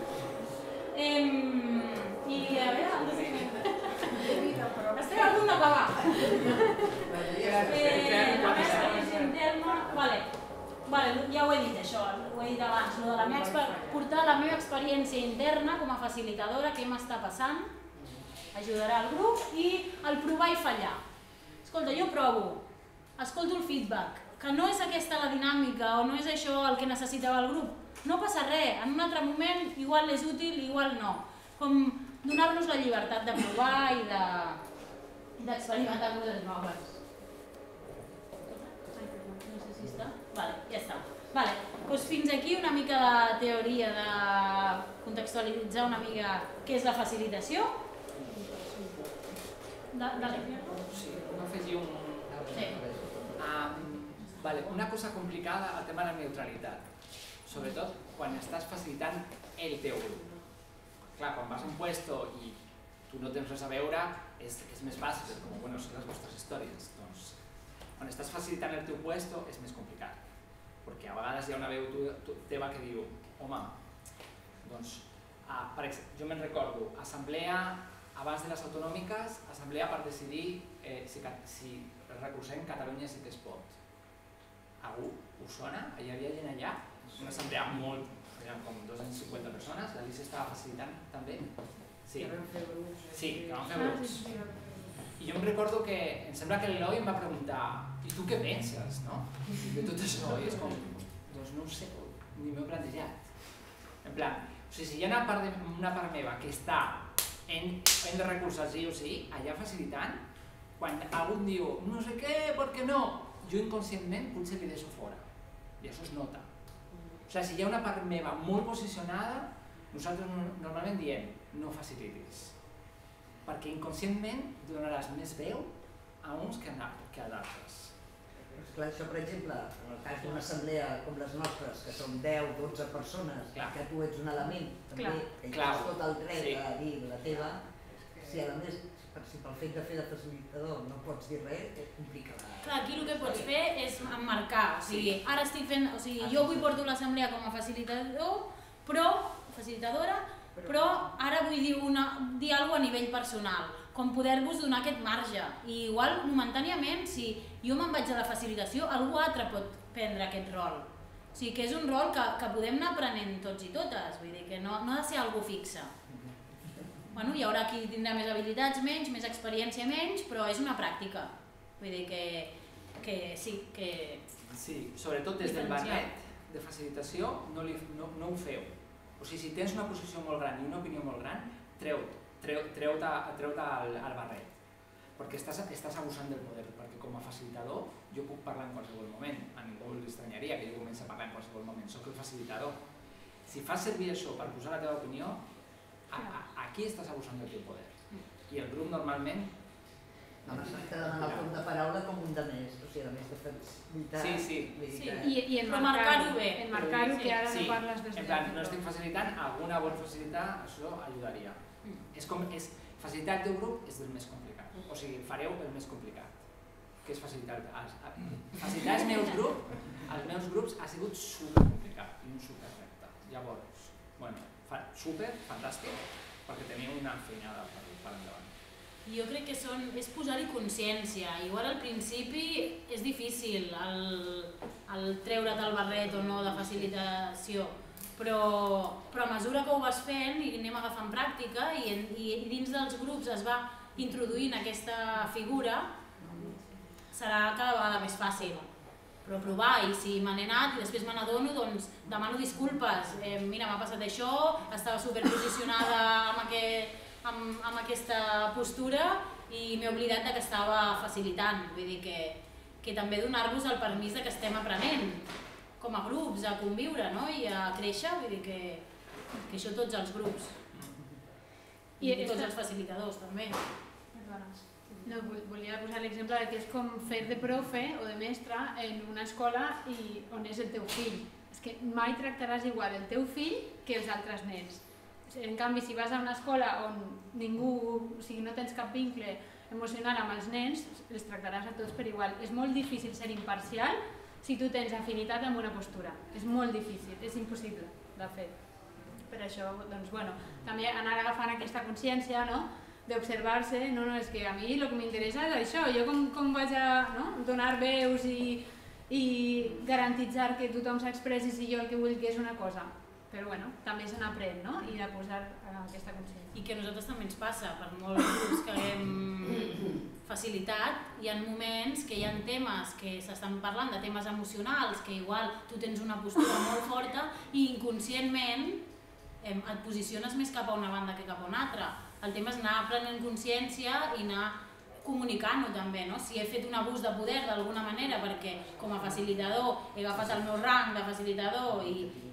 I a veure... Estem a punt d'acabar. La meva experiència interna... Ja ho he dit això, ho he dit abans, portar la meva experiència interna com a facilitadora, què m'està passant, ajudarà al grup, i el provar i fallar. Escolta, jo provo, escolto el feedback, que no és aquesta la dinàmica o no és això el que necessitava el grup. No passa res, en un altre moment igual és útil, igual no. Com donar-nos la llibertat de provar i d'experimentar coses noves. No sé si està. Ja està. Doncs fins aquí una mica de teoria, de contextualitzar una mica què és la facilitació. Sí, afegir una cosa complicada al tema de la neutralitat, sobretot quan estàs facilitant el teu grup. Clar, quan vas a un puesto i tu no tens res a veure, és més fàcil, és com, són les vostres històries. Doncs, quan estàs facilitant el teu puesto és més complicat, perquè a vegades hi ha una veu teva que diu, home, doncs, jo me'n recordo, assemblea abans de les autonòmiques, assemblea per decidir si recolzem Catalunya sí que es pot. Algú us sona? Hi havia gent allà? Una assemblea molt, eren com 250 persones, l'Alicia estava facilitant també. Sí, que van fer grups. I jo em recordo que, em sembla que l'Eloi em va preguntar, i tu què penses, no? De tot això, i és com, doncs no ho sé, ni m'ho he plantejat. En plan, si hi ha una part meva que està hem de recolzar sí o sí, allà facilitant, quan algú em diu no sé què, per què no, jo inconscientment potser li deixo fora, i això es nota. O sigui, si hi ha una part meva molt posicionada, nosaltres normalment diem no facilitis, perquè inconscientment donaràs més veu a uns que a d'altres. Esclar, això, per exemple, en el cas d'una assemblea com les nostres, que són 10-12 persones, que tu ets un element, també, que tens tot el dret a dir la teva, si a més, si pel fet de fer de facilitador no pots dir res, és complicat. Clar, aquí el que pots fer és emmarcar, o sigui, ara estic fent, o sigui, jo avui porto l'assemblea com a facilitadora, però ara vull dir alguna cosa a nivell personal, com poder-vos donar aquest marge. I igual, momentàniament, si jo me'n vaig a la facilitació, algú altre pot prendre aquest rol. O sigui, que és un rol que podem anar aprenent tots i totes, vull dir que no ha de ser algo fixe. Bueno, hi haurà qui tindrà més habilitats, menys, més experiència, menys, però és una pràctica. Vull dir que sí, que... Sí, sobretot des del barret de facilitació no ho feu. O sigui, si tens una posició molt gran i una opinió molt gran, treu-te al barret, perquè estàs abusant del poder, perquè com a facilitador jo puc parlar en qualsevol moment, a ningú li estranyaria que jo comenci a parlar en qualsevol moment, soc el facilitador. Si fas servir això per posar la teva opinió, aquí estàs abusant del teu poder. I el grup normalment... No s'ha de demanar el torn de paraula com un de més, o sigui, a més de facilitar... Sí. I enmarcar-ho bé. Enmarcar-ho, que ara no parles des de... En plan, no estic facilitant, alguna vol facilitar, això ajudaria. Facilitar el teu grup és del més complicat, o sigui, fareu el més complicat, que és facilitar els meus grups ha sigut supercomplicat i un superrepte. Llavors, super, fantàstic, perquè teniu una feinada per endavant. Jo crec que és posar-hi consciència. Igual al principi és difícil el treure't el barret o no de facilitació, però a mesura que ho vas fent i anem agafant pràctica i dins dels grups es va introduint aquesta figura, serà cada vegada més fàcil. Però provar, i si me n'he anat i després me n'adono, doncs demano disculpes. Mira, m'ha passat això, estava superposicionada amb aquesta postura i m'he oblidat que estava facilitant. Vull dir que també donar-vos el permís que estem aprenent com a grups, a conviure i a créixer, vull dir que això tots els grups i tots els facilitadors també. No, volia posar l'exemple que és com fer de profe o de mestre en una escola on és el teu fill. És que mai tractaràs igual el teu fill que els altres nens. En canvi, si vas a una escola on no tens cap vincle emocional amb els nens, els tractaràs a tots per igual. És molt difícil ser imparcial si tu tens afinitat amb una postura. És molt difícil, és impossible de fer. Per això, doncs, també anar agafant aquesta consciència, d'observar-se, és que a mi el que m'interessa és això, jo com vaig a donar veus i garantitzar que tothom s'expressi si jo el que vull que és una cosa. Però també se n'aprèn, i de posar aquesta consciència. I que a nosaltres també ens passa, per molts grups que hem facilitat, hi ha moments que hi ha temes que s'estan parlant de temes emocionals, que igual tu tens una postura molt forta i inconscientment et posiciones més cap a una banda que cap a una altra. El tema és anar prenent consciència i anar comunicant-ho també, si he fet un abús de poder d'alguna manera perquè com a facilitador he agafat el meu rang de facilitador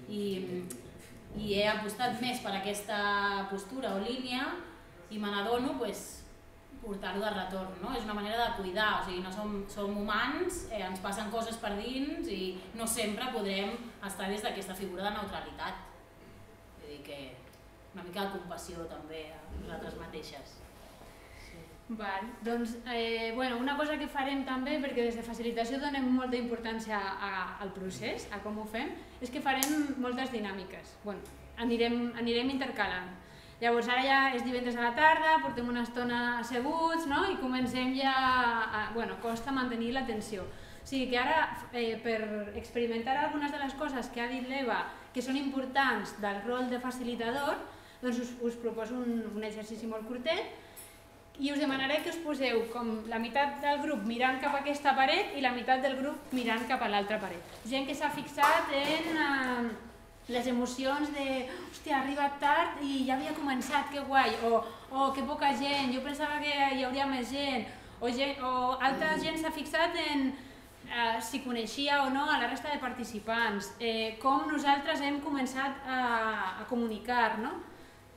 i he apostat més per aquesta postura o línia i me n'adono, portar-ho de retorn. És una manera de cuidar, som humans, ens passen coses per dins i no sempre podrem estar des d'aquesta figura de neutralitat. Vull dir que una mica de compassió també a nosaltres mateixes. Doncs una cosa que farem també, perquè des de facilitació donem molta importància al procés, a com ho fem, és que farem moltes dinàmiques. Anirem intercalant. Llavors ara ja és divendres a la tarda, portem una estona asseguts i comencem ja... costa mantenir l'atenció. O sigui que ara, per experimentar algunes de les coses que ha dit l'Eva, que són importants del rol de facilitador, doncs us proposo un exercici molt curtet i us demanaré que us poseu com la meitat del grup mirant cap a aquesta paret i la meitat del grup mirant cap a l'altra paret. Gent que s'ha fixat en les emocions de hòstia, ha arribat tard i ja havia començat, que guai, o que poca gent, jo pensava que hi hauria més gent, o altra gent s'ha fixat en si coneixia o no a la resta de participants, com nosaltres hem començat a comunicar,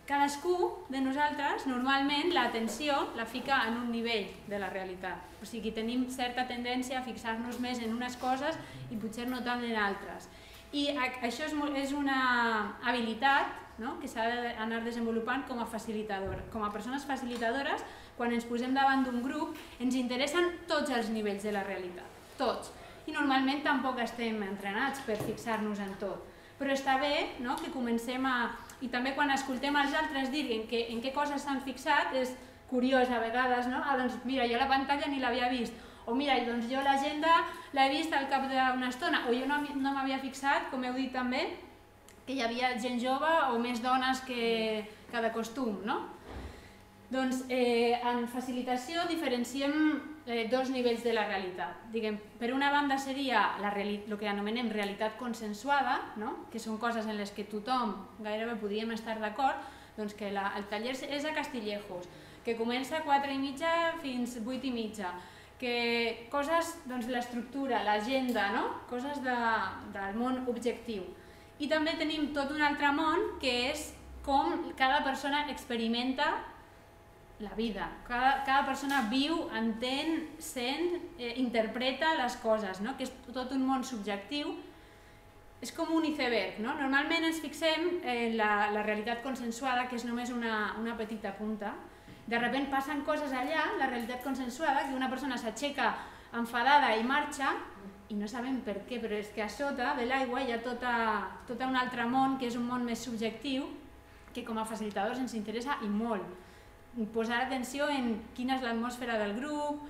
cadascú de nosaltres normalment l'atenció la fica en un nivell de la realitat. O sigui, tenim certa tendència a fixar-nos més en unes coses i potser no tant en altres. I això és una habilitat que s'ha d'anar desenvolupant com a facilitador. Com a persones facilitadores, quan ens posem davant d'un grup, ens interessen tots els nivells de la realitat, tots. I normalment tampoc estem entrenats per fixar-nos en tot. Però està bé que comencem a... I també quan escoltem els altres dir en què coses s'han fixat, és curiós a vegades, no? Doncs mira, jo la pantalla ni l'havia vist, o mira, doncs jo l'agenda l'he vist al cap d'una estona, o jo no m'havia fixat, com heu dit també, que hi havia gent jove o més dones que de costum, no? Doncs en facilitació diferenciem dos nivells de la realitat. Per una banda seria el que anomenem realitat consensuada, que són coses en les que tothom gairebé podríem estar d'acord, doncs que el taller és a Castillejos, que comença a 4:30 fins 8:30, que coses, doncs l'estructura, l'agenda, coses del món objectiu. I també tenim tot un altre món que és com cada persona experimenta la vida. Cada persona viu, entén, sent, interpreta les coses, que és tot un món subjectiu. És com un iceberg. Normalment ens fixem en la realitat consensuada, que és només una petita punta. De sobte passen coses allà, la realitat consensuada, que una persona s'aixeca enfadada i marxa, i no sabem per què, però és que a sota de l'aigua hi ha tot un altre món, que és un món més subjectiu, que com a facilitadors ens interessa i molt. Posar atenció en quina és l'atmosfera del grup,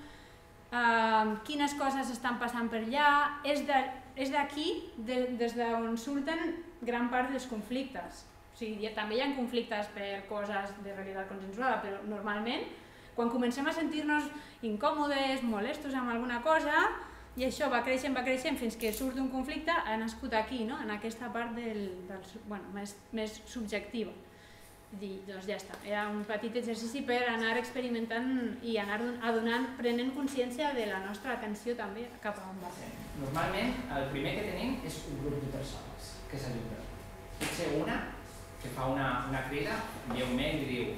quines coses estan passant per allà. És d'aquí des d'on surten gran part dels conflictes. També hi ha conflictes per coses de realitat consensuada, però normalment quan comencem a sentir-nos incòmodes, molestos amb alguna cosa, i això va creixent fins que surt un conflicte, ha nascut aquí, en aquesta part més subjectiva. Doncs ja està, era un petit exercici per anar experimentant i anar prenent consciència de la nostra atenció també cap a on va. Normalment el primer que tenim és un grup de persones que s'ajunten. Potser una que fa una crida, envia un mail i diu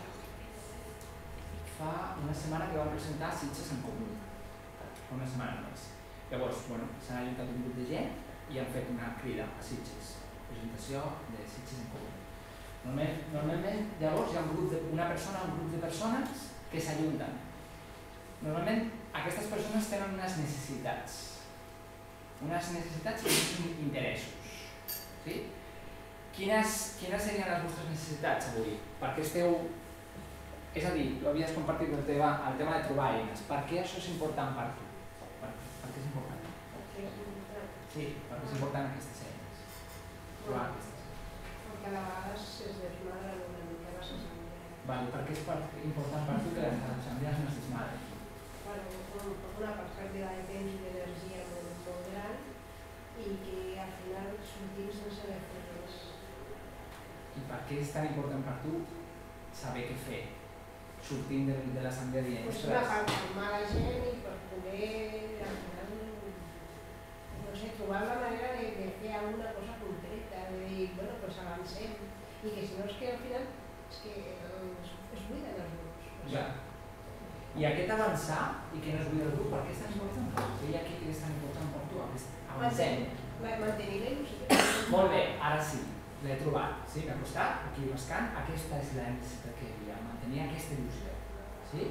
fa una setmana que vam presentar Sitges en Comú, fa una setmana només. Llavors, s'han ajuntat un grup de gent i han fet una crida a Sitges, presentació de Sitges en Comú. Normalment, llavors, hi ha una persona o un grup de persones que s'ajunten. Normalment, aquestes persones tenen unes necessitats i uns interessos. Quines serien les vostres necessitats avui? Per què esteu... És a dir, tu havies compartit el tema de trobar eines. Per què això és important per tu? Per què és important? Sí, per què és important aquestes eines? Trobar aquestes. Perquè a vegades es desmadren una mica les assemblees. Per què és important per tu que les assemblees no es desmadren? Una pèrdua de temps i d'energia molt gran i que al final sortim sense haver fet res. I per què és tan important per tu saber què fer? Sortint de l'assemblea dient... Per calmar la gent i per poder al final trobar la manera de fer alguna cosa concreta, de dir, doncs avancem, i que si no és que al final es buiden els grups. Ja. I aquest avançar i que no es buida el grup, per què és tan important? Què hi ha aquí que és tan important per tu? Avancem. Mantenir la il·lusió. Molt bé, ara sí, l'he trobat. Sí, m'ha costat, aquí buscant, aquesta és la necessitat que hi havia, mantenir aquesta il·lusió.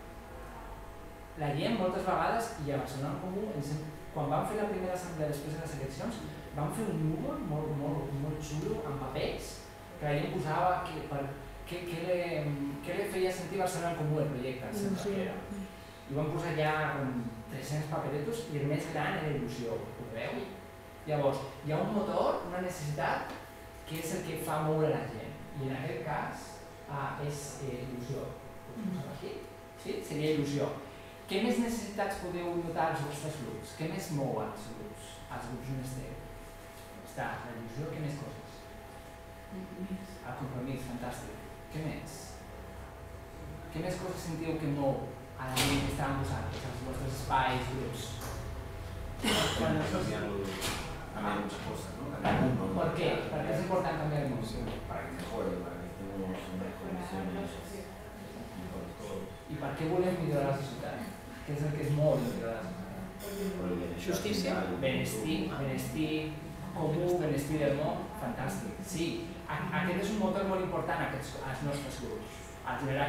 La gent moltes vegades, i a Barcelona en Comú, quan vam fer la primera assemblea després de les eleccions, vam fer un número molt xulo amb papers que la gent posava què li feia sentir Barcelona en Comú el projecte. I vam posar ja 300 paperetos i el més gran era il·lusió, ho veu? Llavors, hi ha un motor, una necessitat, que és el que fa moure la gent. I en aquest cas és il·lusió. Seria il·lusió. Què més necessitats podeu notar als vostres grups? Què més mouen els grups on esteu? Està, la il·lusió, què més coses? El compromís, fantàstic. Què més? Què més coses sentiu que mou a la gent que està amb vosaltres, als vostres espais, grups? Quan associan a menos cosas, ¿no? ¿Por qué? ¿Por qué es importante cambiar el mundo? Para que mejore, para que esté estemos en unas condiciones mejores todos. I per què volem millorar la societat? Què és el que és molt millorar la societat? Justícia? Benestir comú, benestir del món, fantàstic. Sí, aquest és un motor molt important als nostres grups, a generar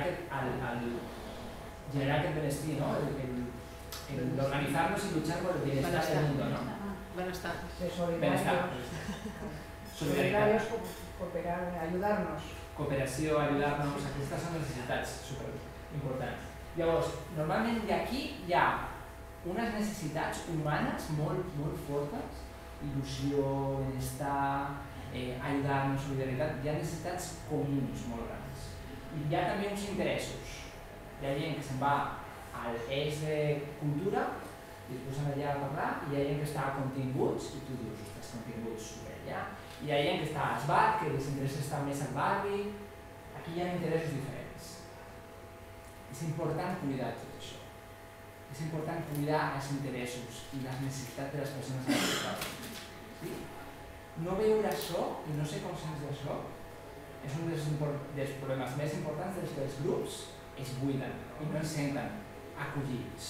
aquest benestir, no? L'organitzar-nos i luchar por el bienestar del mundo, ¿no? Benestar. Ser solidarios. Solidarios, cooperar, ayudarnos. Cooperació, ajudar-nos, aquestes són necessitats superimportants. Llavors, normalment aquí hi ha unes necessitats humanes molt fortes, il·lusió, benestar, ajudar-nos, solidaritat, hi ha necessitats comuns molt grans. I hi ha també uns interessos. Hi ha gent que se'n va al eix de cultura i es posen allà a parlar, i hi ha gent que està a continguts i tu dius, ostres, continguts super allà. I hi ha gent que està a SBAT, que els interessa estar més al barri. Aquí hi ha interessos diferents. És important cuidar tot això. És important cuidar els interessos i les necessitats de les persones a les que sí? No veure això i no ser conscients d'això és un dels problemes més importants dels que els grups es buiden i no es senten acollits.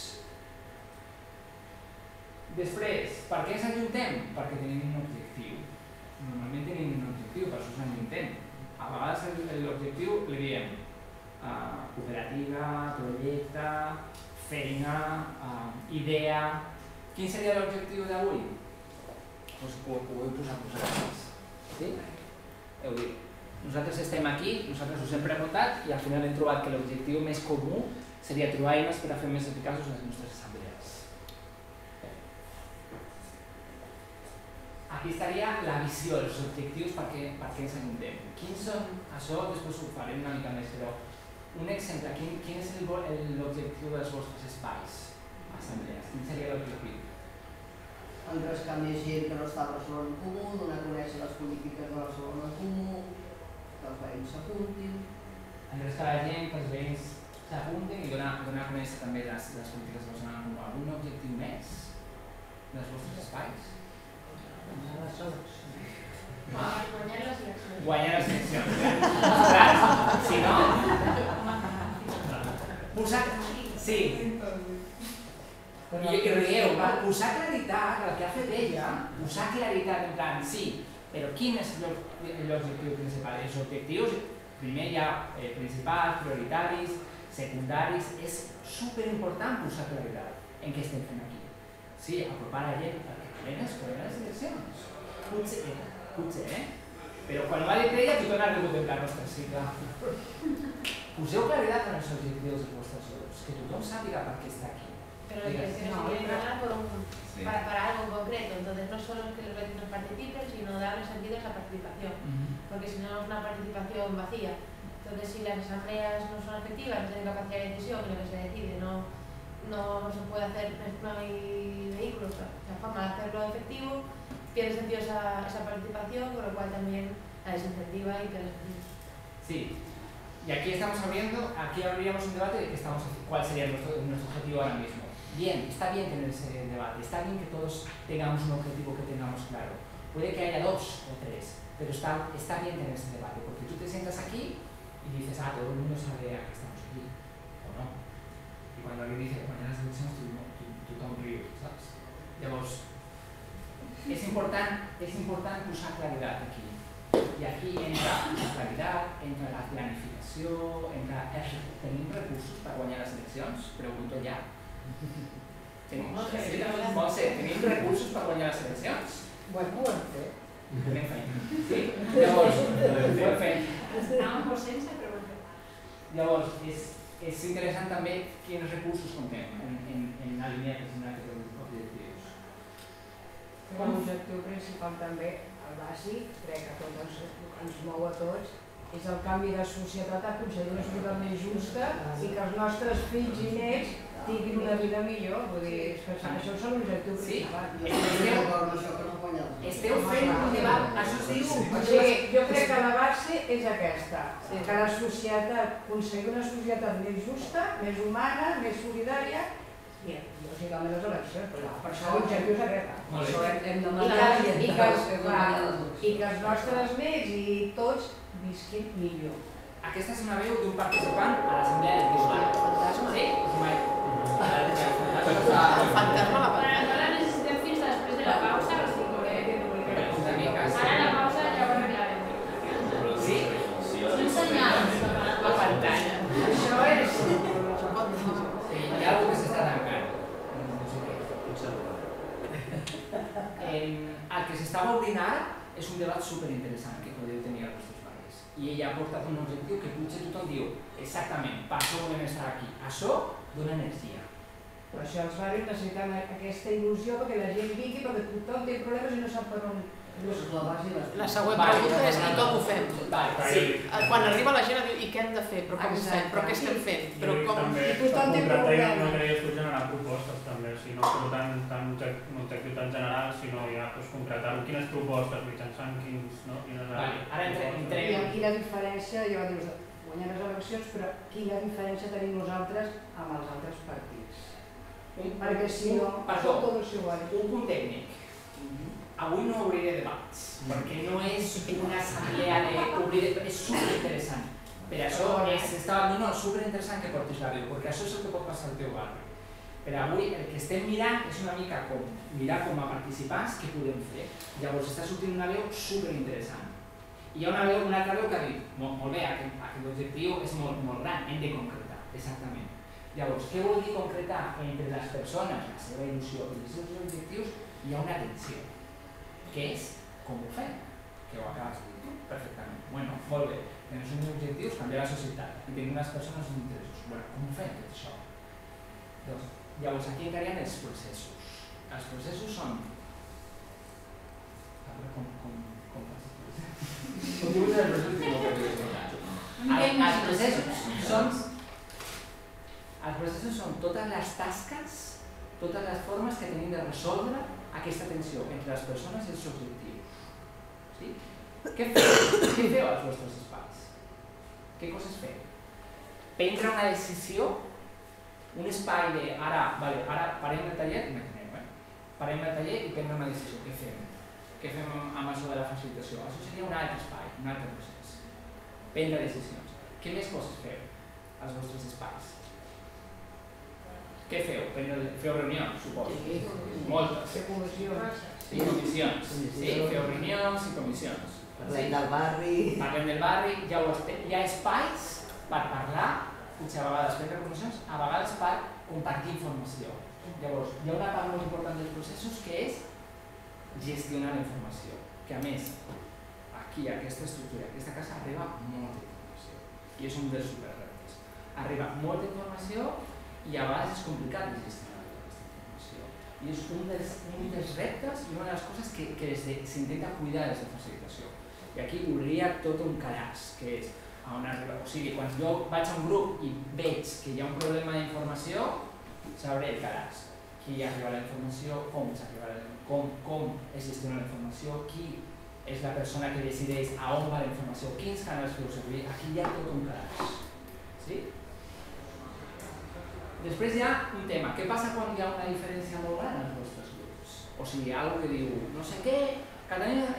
Després, per què ens ajuntem? Perquè tenim un objectiu. Normalment tenim un objectiu, per això ens ajuntem. A vegades l'objectiu li diem cooperativa, projecte, feina, idea. Quin seria l'objectiu d'avui? Doncs ho heu posat vosaltres. Sí? Heu dit. Nosaltres estem aquí, nosaltres us hem preguntat i al final hem trobat que l'objectiu més comú seria trobar eines per a fer més eficaços les nostres assemblees. Aquí estaria la visió, els objectius per què ens ajuntem. Quins són? Això després ho farem una mica més, però un exemple, quin és l'objectiu dels vostres espais, assemblees? Quin seria l'objectiu? Engrescar més gent que no està a Barcelona en Comú, donar a conèixer les polítiques de Barcelona en Comú, que els veïns s'apuntin. Engrescar la gent, que els veïns s'apuntin i donar a conèixer també les polítiques de Barcelona en Comú. Algun objectiu més dels vostres espais? Guanyar les eleccions. Guanyar les eleccions. Ostres, si no... Posar... Sí. I rieu, posar claritat, el que ha fet ella, posar claritat en plan, sí, però quin és l'objectiu principal? Els objectius, primer hi ha principals, prioritaris, secundaris, és superimportant posar claritat en què estem fent aquí. Sí, apropar la gent, perquè es poden les eleccions. Potser, però quan ho ha dit ella, tothom ha rebut en plan, ostres, sí, clar. Poseu claritat en els objectius dels vostres grups, que tothom sàpiga per què està aquí. Pero las elecciones se quieren ganar para algo en concreto, entonces no solo es que los vecinos participen, sino darle sentido a esa participación, porque si no es una participación vacía. Entonces si las asambleas no son efectivas, no tienen capacidad de decisión, lo que se decide no se puede hacer, no hay vehículos, la forma de hacerlo efectivo, pierde sentido esa participación, con lo cual también la desincentiva y pierde sentido. Sí. Y aquí abriríamos un debate de cuál sería nuestro objetivo ahora mismo. Bien, está bien tener ese debate, está bien que todos tengamos un objetivo que tengamos claro. Puede que haya 2 o 3, pero está bien tener ese debate, porque tú te sientas aquí y dices, todo el mundo sabe a qué estamos aquí, o no. Y cuando alguien dice, mañana las elecciones, tú sonríes, ¿sabes? Llavors, es important posar claridad aquí. I aquí entra la claritat, entra la planificació, tenim recursos per guanyar les eleccions? Pregunto ja. Montse, tenim recursos per guanyar les eleccions? Bueno, ho hem fet. Anem fent. Sí? Llavors, ho hem fet. Estàvem por sense, però ho hem fet. Llavors, és interessant també quins recursos comptem en alinear-nos en aquests objectius. L'objectiu principal també, el bàsic, crec que tot ens mou a tots, és el canvi de societat a aconseguir una societat més justa i que els nostres fills i nets tinguin una vida millor. Vull dir, això és l'objectiu principal. Esteu fent un debat, això es diu... Jo crec que la base és aquesta, que la societat, aconseguir una societat més justa, més humana, més solidària, i lògicament les eleccions, però per això l'objectiu és aquest. I que els nostres nets i tots visquin millor. aquesta és una veu d'un participant a l'assemblea del teu barri. Sí? El fantasma a la pantalla. No la necessitem fins després de la pausa, o sigui, ara la pausa ja ho arreglarem. Sí? Són senyals la pantalla. Això és... Hi ha algú que s'està tancant. El que s'estava obrint ara és un debat superinteressant que podeu tenir als vostres barris. I ella ha portat un objectiu que potser tothom diu exactament, per això volem estar aquí. Això dona energia. Per això els barris necessiten aquesta il·lusió perquè la gent vingui, perquè tothom té problemes i no sap per on. La següent pregunta és i com ho fem? Sí. Quan arriba la gent diu i què hem de fer, però com ho fem, però què estem fent? Però com... I tothom té problemes. No creia que generar propostes també, o sigui, no tant un objectiu tan general, sinó ja concretar-ho. Quines propostes, mitjançant quins... Ara entrem... I aquí la diferència, ja dius, guanyar les eleccions, però quina diferència tenim nosaltres amb els altres partits? Perquè si no, Perdó, un punt tècnic. Avui no obriré debats, perquè no és una assemblea és superinteressant. Per això estava superinteressant que portis la veu, perquè això és el que pot passar al teu barri. Per avui el que estem mirant és una mica com mirar com a participants què podem fer. Llavors està sortint una veu superinteressant. Hi ha una altra veu que ha dit, molt bé, aquest objectiu és molt gran, hem de concretar, exactament. Llavors, què vol dir concretar entre les persones, la seva il·lusió i els seus objectius? Hi ha una tensió. Què és? Com ho fem? Que ho acabes de dir tu perfectament. Bueno, molt bé, tens uns objectius, canviar la societat, i tenim unes persones amb interessos. Bueno, com ho fem tot això? Doncs, llavors, aquí encarien els processos. Els processos són... A veure com fas tu? Continguts del processos Els processos són totes les tasques, totes les formes que tenim de resoldre aquesta tensió entre les persones i els objectius. Sí? Què feu als vostres espais? Què coses feu? Prendre una decisió, un espai de ara parem el taller, parem el taller i prendre una decisió. Què fem? Què fem amb això de la facilitació? Això seria un altre espai, un altre procés. Prendre decisions. Què més coses feu als vostres espais? Què feu? Feu reunions, suposo. Moltes. Fer comissions. Sí, comissions. Sí, feu reunions i comissions. Parlem del barri. Parlem del barri. Hi ha espais per parlar, potser a vegades prendre comissions, a vegades per compartir informació. Llavors, hi ha una part molt important dels processos que és gestionar la informació. Que a més, aquí, a aquesta estructura, a aquesta casa, arriba molta informació. I és un dels superreptes. Arriba molta informació i a vegades és complicat de gestionar tota aquesta informació. I és un dels reptes i una de les coses que s'intenta cuidar des de facilitació. I aquí obria tot un calaix, que és on arriba. O sigui, quan jo vaig a un grup i veig que hi ha un problema d'informació, sabré el calaix. Qui arriba la informació, com es gestiona la informació, qui és la persona que decideix a on va la informació, quins canals feu servir, aquí hi ha tot un calaix. Sí? Després hi ha un tema. Què passa quan hi ha una diferència molt gran als vostres grups? O sigui, algo que diu, no sé què, Catalunya...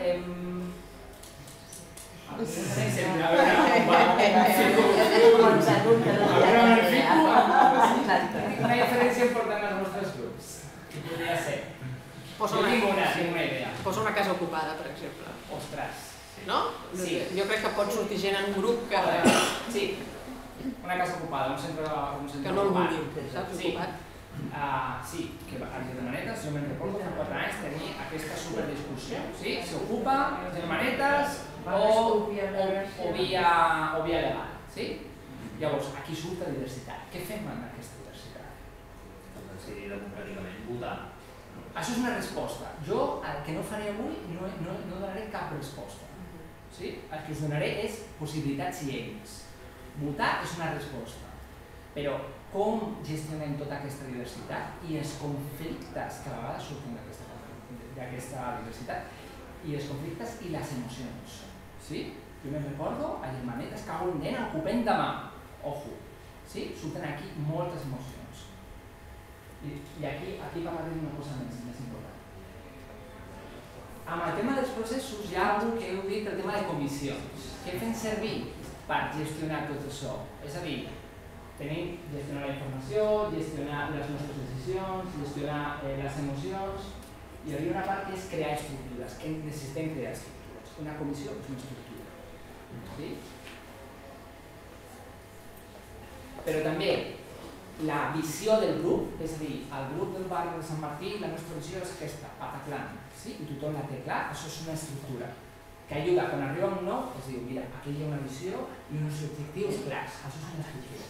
Una diferència important als vostres grups. Què podria ser? Jo tinc una idea. Posa una casa ocupada, per exemple. Ostres. No? Sí. Jo crec que pot sortir gent en grup que... Sí. Una casa ocupada, un centre que no el vulguin, saps? Ocupat. Sí, que a les germanetes, jo me'n recordo fa 4 anys tenir aquesta superdiscussió. Sí, s'ocupa les germanetes o via legal. Sí? Llavors, aquí surt la diversitat. Què fem amb aquesta diversitat? Decidir democràticament, votar. Això és una resposta. Jo, el que no faré avui, no donaré cap resposta. Sí? El que us donaré és possibilitats i eines. Votar és una resposta, però com gestionem tota aquesta diversitat i els conflictes que a vegades surten d'aquesta diversitat i els conflictes i les emocions. Sí? Jo me'n recordo a germanetes que un nen ocupem demà. Ojo, sí? Surten aquí moltes emocions. I aquí parlarem d'una cosa més important. Amb el tema dels processos hi ha algú que heu dit el tema de comissions. Què fem servir? per gestionar tot això. És a dir, gestionar la informació, gestionar les nostres decisions, gestionar les emocions, i hi hauria una part que és crear estructures, que necessitem crear estructures. Una comissió és una estructura. Sí? Però també la visió del grup, és a dir, el grup del barri de Sant Martí, la nostra visió és aquesta, pataclan, sí? I tothom la té clar, això és una estructura que ajuda, quan arriba un nou, es diu, mira, aquí hi ha una visió i uns objectius clars, això és una estructura.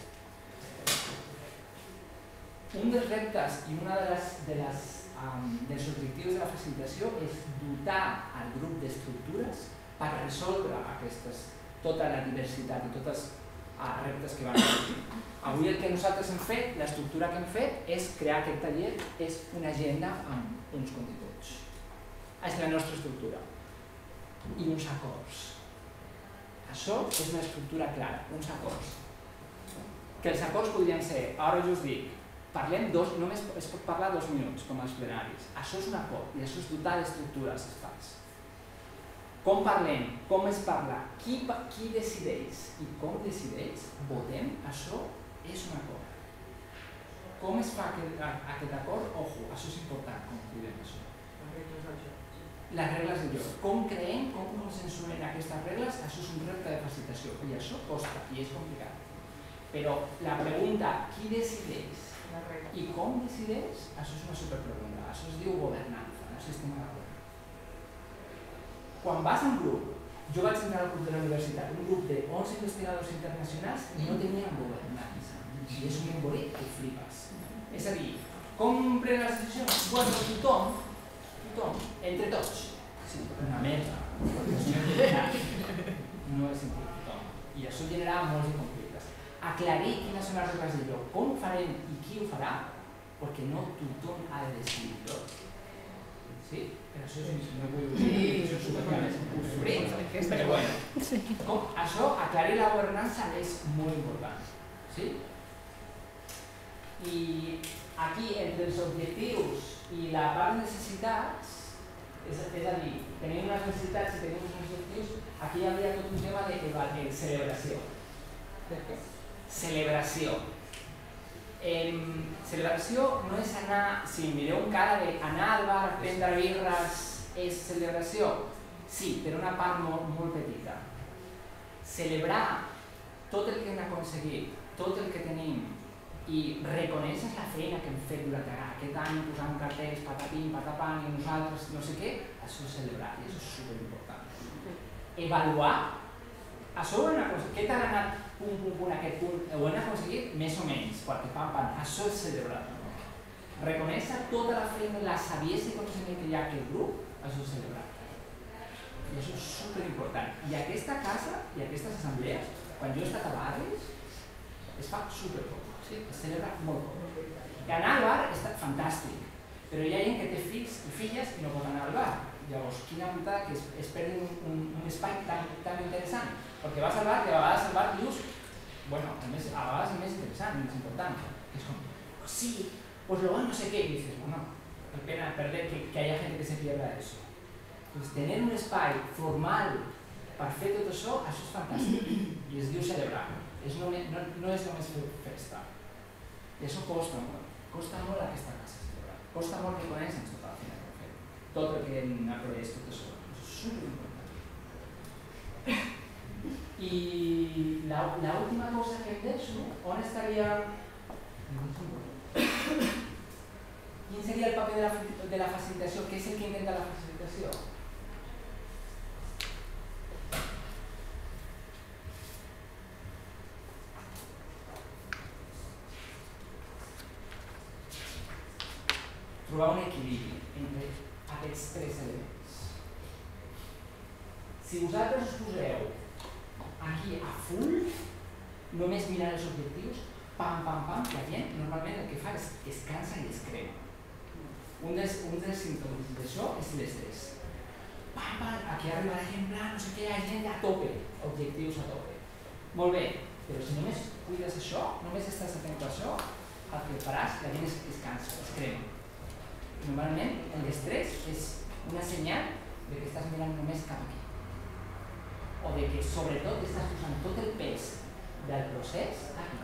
Un dels reptes i un dels objectius de la facilitació és dotar el grup d'estructures per resoldre tota la diversitat i tots els reptes que van haver. Avui el que nosaltres hem fet, l'estructura que hem fet, és crear aquest taller, és una agenda amb uns continguts. És la nostra estructura. I uns acords. Això és una estructura clara, uns acords. Que els acords podrien ser, ara jo us dic, només es pot parlar 2 minuts, com als plenaris. Això és un acord, i això és dotar d'estructures espais. Com parlem, com es parla, qui decideix i com decideix, votem, això és un acord. Com es fa aquest acord? Ojo, això és important, com cuidem això. Les regles del joc. Com creem, com consensuem aquestes regles, això és un repte de facilitació, i això costa, i és complicat. Però la pregunta, qui decideix i com decideix, això és una superpregunta, això es diu governança, un sistema de governança. Quan vas a un grup, jo vaig entrar al grup de la universitat, un grup de 11 investigadors internacionals i no tenien governança. I és un embolit que flipes. És a dir, com pren les decisions? Bueno, tothom, entre tots. Sí, una merda. No he sentit tothom. I això generava molts de conflictes. Aclarir quines són les regles del joc, com ho farem i qui ho farà, perquè no tothom ha de decidir tot. Sí? Però això no vull dir, això és superclar, però bueno. Això, aclarir la governança és molt important. Sí? I aquí, entre els objectius i la part de necessitats, és a dir, tenim unes necessitats i tenim uns objectius, aquí hi hauria tot un tema de celebració. Celebració. Celebració no és anar, si mireu un cara d'anar al bar, prendre birres, és celebració? Sí, però una part molt petita. Celebrar tot el que hem aconseguit, tot el que tenim, i reconeixes la feina que hem fet durant aquest any posant cartells, patapim, patapam, i nosaltres no sé què, això és celebrar, i això és superimportant. Avaluar, això ho hem aconseguit, què t'ha anat aquest punt, ho hem aconseguit més o menys, perquè això és celebrar. Reconèixer tota la feina, la saviesa i coneixement que hi ha a aquest grup, això és celebrar. I això és superimportant. I aquesta casa i aquestes assemblees, quan jo he estat a barris, es fa superpoc. Es celebra molt poc. I anar al bar és fantàstic, però hi ha gent que té fills i filles i no pot anar al bar. Llavors, quina putada que es perdi un espai tan interessant. Perquè vas al bar i a vegades al bar dius, bueno, a vegades és més interessant, més important. És com, sí, pues luego no sé qué. Y dices, bueno, qué pena perder que haya gente que se pierda eso. Pues tener un espai formal per fer tot això, això és fantàstic. I es diu celebrar. No és només fer festa. I això costa molt aquesta casa celebrar. Costa molt reconèixer tota la feina que hem fet. Tot el que hem après, tot això. És superimportant. I l'última cosa que em deixo, on estaria... Quin seria el paper de la facilitació? Què és el que intenta la facilitació? Trobar un equilibri entre aquests 3 elements. Si vosaltres us poseu aquí a full, només mirant els objectius, pam, la gent normalment el que fa és que es cansa i es crema. Un dels símptomes d'això és l'estrès. Aquí arriba la gent blanc, no sé què, hi ha gent a tope, objectius a tope. Molt bé, però si només cuides això, només estàs atent a això, el que faràs, la gent es cansa, es crema. Normalment l'estrès és una senyal que estàs mirant només cap aquí. o de que sobretot estàs posant tot el pes del procés aquí.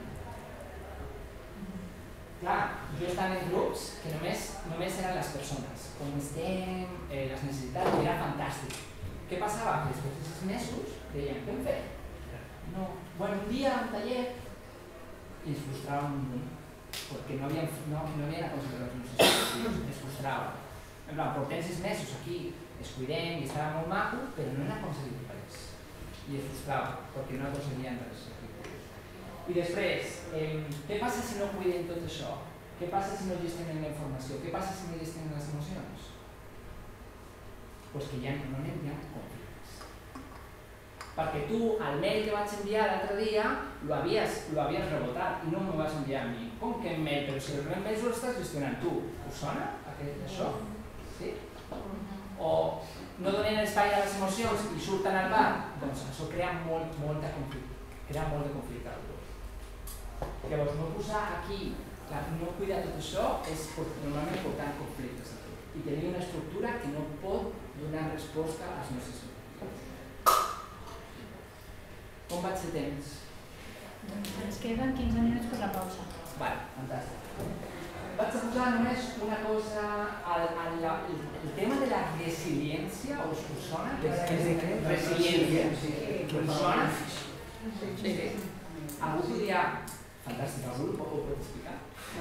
Clar, jo estava en grups que només eren les persones, com estem, les necessitats, era fantàstic. Què passava? Que després de 6 mesos deien, què hem fet? No, bueno, un dia, un taller, i es frustraven un munt, perquè no havien aconseguit els nostres objectius, es frustraven. En plan, portem 6 mesos aquí, es cuidem i estava molt maco, però no hem aconseguit res. I es frustrava, perquè no aconseguien res. I després, què passa si no cuidem tot això? Què passa si no gestionem la informació? Què passa si no gestionem les emocions? Doncs que ja no n'hi ha conflictes. Perquè tu, el mail que vaig enviar l'altre dia, lo havies rebotat i no m'ho vas enviar a mi. Com que el mail? Però si el mail ho estàs gestionant tu. Us sona això? Sí? O no donen espai a les emocions i surten al bar? Doncs això crea molt de conflicte al grup. Llavors, no posar aquí, no cuidar tot això, és normalment portant conflictes al grup. I tenir una estructura que no pot donar resposta a les necessitats. Com vaig de temps? Ens queden 15 minuts per la pausa. Vale, fantàstic. Vaig a posar només una cosa, el tema de la resiliència, us sona? Resiliència. Us sona? Sí. Algú podria... Fantàstic, algú ho pot explicar?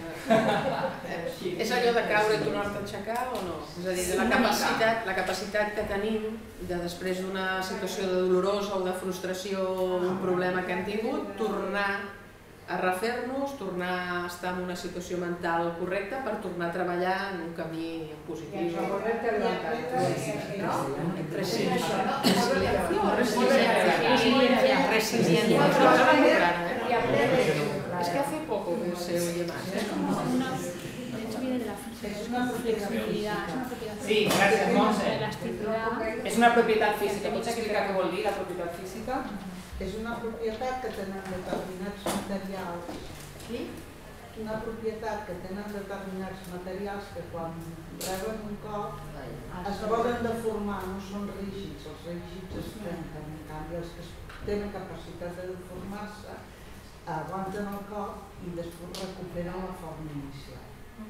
És allò de caure i tornar-te a aixecar o no? És a dir, la capacitat que tenim de després d'una situació dolorosa o de frustració o un problema que hem tingut, tornar a refer-nos, tornar a estar en una situació mental correcta per tornar a treballar en un camí positiu. Es que hace poco que se oye más. Es una flexibilidad, es una propiedad física. Sí, gràcies, Montse. Elasticidad. És una propietat física. Pots explicar què vol dir la propietat física? És una propietat que tenen determinats materials. Sí? Una propietat que tenen determinats materials que quan reben un cop es poden deformar, no són rígids, els rígids es trenquen, en canvi els que tenen capacitat de deformar-se aguanten el cop i després recuperen la forma inicial.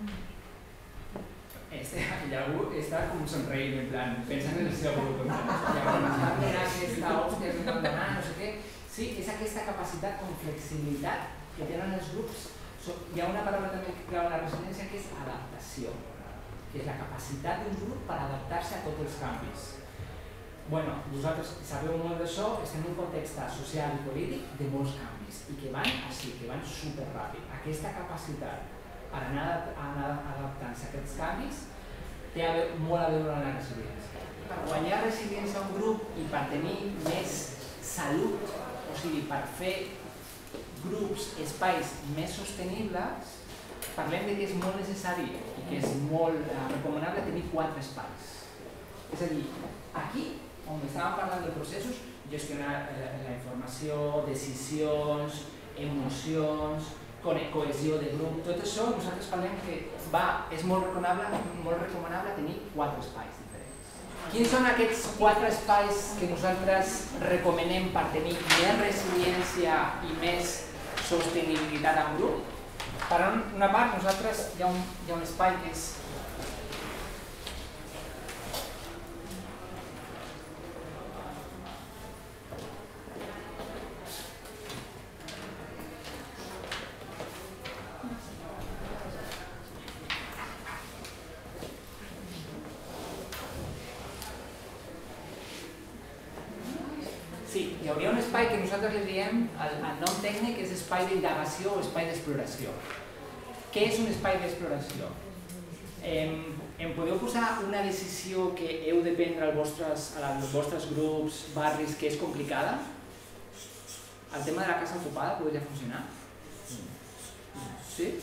Algú està com somreint, en plan, pensant en el seu grup. Aquesta hòstia que m'han donat, no sé què. Sí, és aquesta capacitat com flexibilitat que tenen els grups. Hi ha una paraula també que clau la resiliència que és adaptació, que és la capacitat d'un grup per adaptar-se a tots els canvis. Bueno, vosaltres sabeu molt d'això, estem en un context social i polític de molts canvis i que van així, que van superràpid. Aquesta capacitat per anar adaptant-se a aquests canvis té molt a veure amb la resiliència. Per guanyar resiliència a un grup i per tenir més salut, o sigui, per fer grups, espais més sostenibles, parlem de que és molt necessari i que és molt recomanable tenir 4 espais. És a dir, aquí, on estàvem parlant de processos, gestionar la informació, decisions, emocions, cohesió de grup, tot això nosaltres parlem que és molt recomanable tenir 4 espais diferents. Quins són aquests 4 espais que nosaltres recomanem per tenir més resiliència i més sostenibilitat en grup? Per una part, nosaltres hi ha un espai que és hi hauria un espai que nosaltres li diem, el nom tècnic és espai d'indagació o espai d'exploració. Què és un espai d'exploració? Em podeu posar una decisió que heu de prendre als vostres grups, barris, que és complicada? El tema de la casa ocupada podria funcionar? Sí?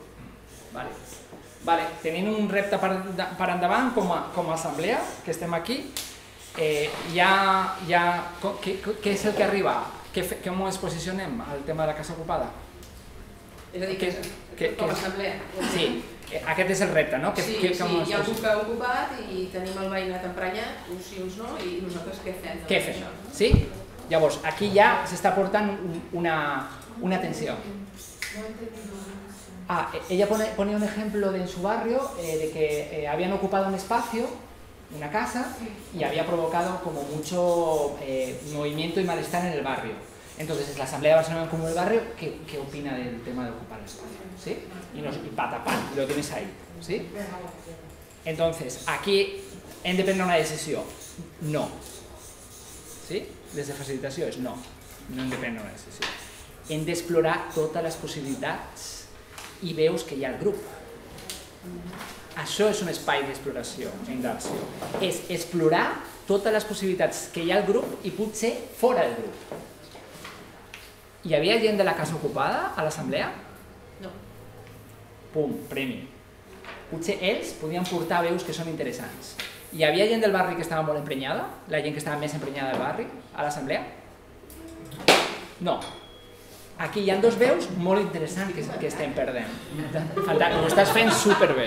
Vale. Tenint un repte per endavant com a assemblea, que estem aquí, què és el que arriba? Com ens posicionem al tema de la casa ocupada? És a dir, com a assemblea. Sí, aquest és el repte, no? Sí, hi ha algú que ha ocupat i tenim el veïnat emprenyat, uns sí, uns no, i nosaltres què fem? Què fem? Sí? Llavors, aquí ja s'està portant una tensió. Ella pone un ejemplo de en su barrio de que habían ocupado un espacio, una casa, y había provocado como mucho movimiento y malestar en el barrio. Entonces, es la Asamblea de Barcelona como el barrio, ¿qué opina del tema de ocupar el espacio? ¿Sí? Y patapán, lo tienes ahí. ¿Sí? Entonces, aquí hem de prendre una decisió. No. Sí? Des de facilitació és no. No hem de prendre una decisió. Hem d'explorar totes les possibilitats i veus que hi ha al grup. Això és un espai d'exploració, d'inversió. És explorar totes les possibilitats que hi ha al grup i potser fora del grup. Hi havia gent de la casa ocupada a l'assemblea? No. Pum, premi. Potser ells podien portar veus que són interessants. Hi havia gent del barri que estava molt emprenyada? La gent que estava més emprenyada del barri a l'assemblea? No. Aquí hi ha dos veus molt interessants que estem perdent. Fantàstic, ho estàs fent superbé.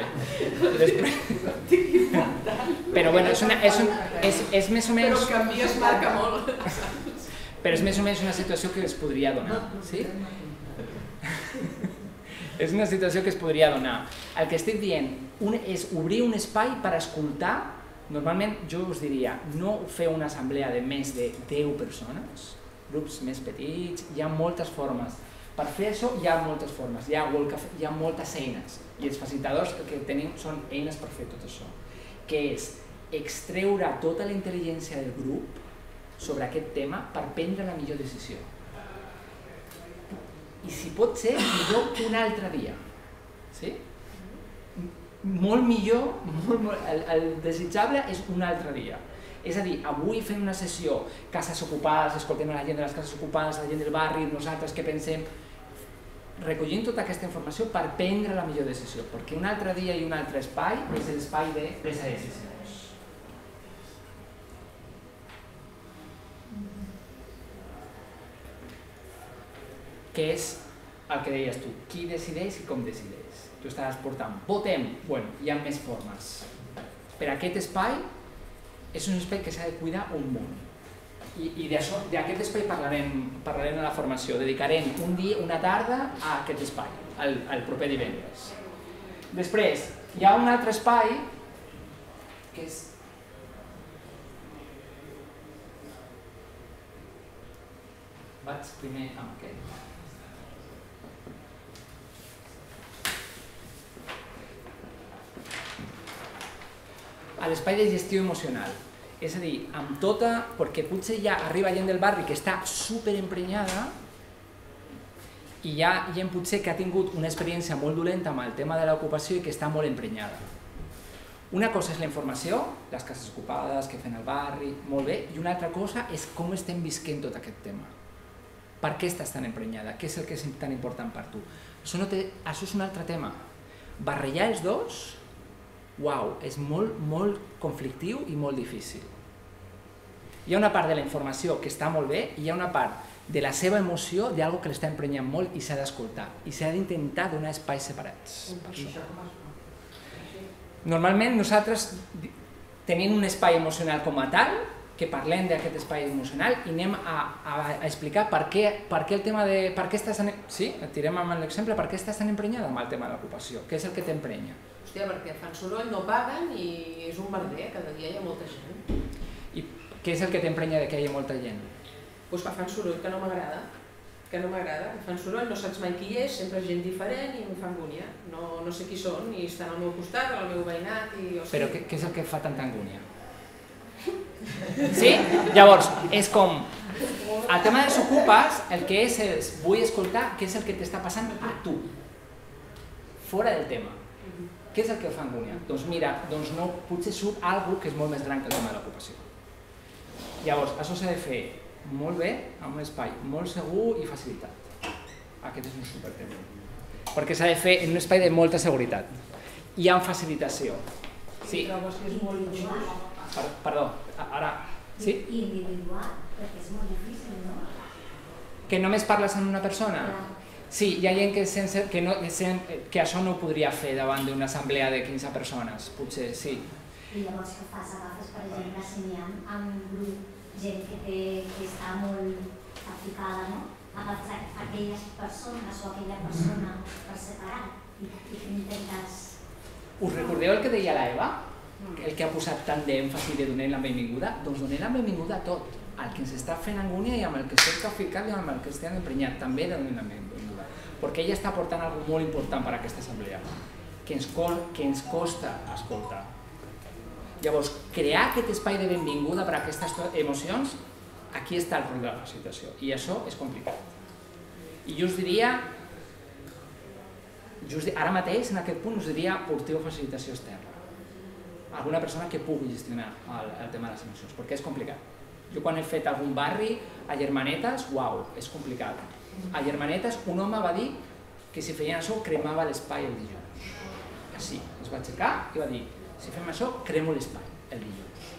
Però bueno, és més o menys... Però canvies marca molt. Però és més o menys una situació que es podria donar, sí? És una situació que es podria donar. El que estic dient és obrir un espai per escoltar. Normalment jo us diria, no feu una assemblea de més de 10 persones, grups més petits, hi ha moltes formes. Per fer això hi ha moltes formes, hi ha moltes eines, i els facilitadors el que tenim són eines per fer tot això, que és extreure tota la intel·ligència del grup sobre aquest tema per prendre la millor decisió. I si pot ser, millor un altre dia. Sí? Molt millor, el desitjable és un altre dia. És a dir, avui fem una sessió, cases ocupades, escoltem a la gent de les cases ocupades, la gent del barri, nosaltres què pensem, recollint tota aquesta informació per prendre la millor decisió, perquè un altre dia i un altre espai és l'espai de presa de decisions. Que és el que deies tu, qui decideix i com decideix. Tu estaves portant, votem, bueno, hi ha més formes. Per aquest espai és un espai que s'ha de cuidar un munt. I d'aquest espai parlarem a la formació, dedicarem un dia, una tarda a aquest espai, el proper divendres. Després, hi ha un altre espai que és... Vaig primer amb aquest. A l'espai de gestió emocional. És a dir, amb tota, perquè potser ja arriba gent del barri que està superemprenyada i hi ha gent potser que ha tingut una experiència molt dolenta amb el tema de l'ocupació i que està molt emprenyada. Una cosa és la informació, les cases ocupades, què fem al barri, molt bé, i una altra cosa és com estem visquent tot aquest tema. Per què estàs tan emprenyada? Què és el que és tan important per tu? Això és un altre tema. Barrejar els dos, uau, és molt conflictiu i molt difícil. Hi ha una part de la informació que està molt bé i hi ha una part de la seva emoció d'algo que l'està emprenyant molt i s'ha d'escoltar i s'ha d'intentar donar espais separats. Normalment nosaltres tenim un espai emocional com a tal, que parlem d'aquest espai emocional i anem a explicar per què el tema de... per què estàs... Sí, et tirem amb l'exemple, per què estàs tan emprenyada amb el tema de l'ocupació? Què és el que t'emprenya? Hòstia, perquè fan soroll, no paguen i és un merder, cada dia hi ha molta gent. I què és el que t'emprenya de que hi ha molta gent? Doncs que fan soroll, que no m'agrada. Que fan soroll, no saps mai qui és, sempre és gent diferent i em fa angúnia. No sé qui són i estan al meu costat, al meu veïnat i... Però què és el que fa tanta angúnia? Sí? Llavors, és com... El tema dels ocupes, el que és vull escoltar què és el que t'està passant a tu, fora del tema. Què és el que fa angúnia? Doncs mira, potser surt alguna que és molt més gran que el tema de l'ocupació. Llavors, això s'ha de fer molt bé, en un espai molt segur i facilitat. Aquest és un supertema. Perquè s'ha de fer en un espai de molta seguretat i amb facilitació. Sí. Trobes que és molt injust? Perdó, ara... Sí? Individual, perquè és molt difícil, no? Que només parles amb una persona? Sí, hi ha gent que això no ho podria fer davant d'una assemblea de 15 persones, potser, sí. I llavors què fas? Agafes, per exemple, si n'hi ha un grup gent que està molt aplicada, no? Amb aquelles persones o aquella persona per separat i que intentes... Us recordeu el que deia l'Eva? El que ha posat tant d'èmfasi de donar la benvinguda? Doncs donem la benvinguda a tot, al que ens està fent angúnia i amb el que estem ficat i amb el que estem emprenyat, també donem la benvinguda. Perquè ella està portant alguna molt important per a aquesta assemblea, que ens costa escoltar. Llavors, crear aquest espai de benvinguda per a aquestes emocions, aquí està el rol de la facilitació, i això és complicat. I jo us diria, ara mateix, en aquest punt, us diria porteu facilitació externa. Alguna persona que pugui gestionar el tema de les emocions, perquè és complicat. Jo quan he fet algun barri a Germanetes, uau, és complicat. A Germanetes un home va dir que si feien això cremava l'espai el dilluns. Així, es va aixecar i va dir, si fem això cremo l'espai el dilluns.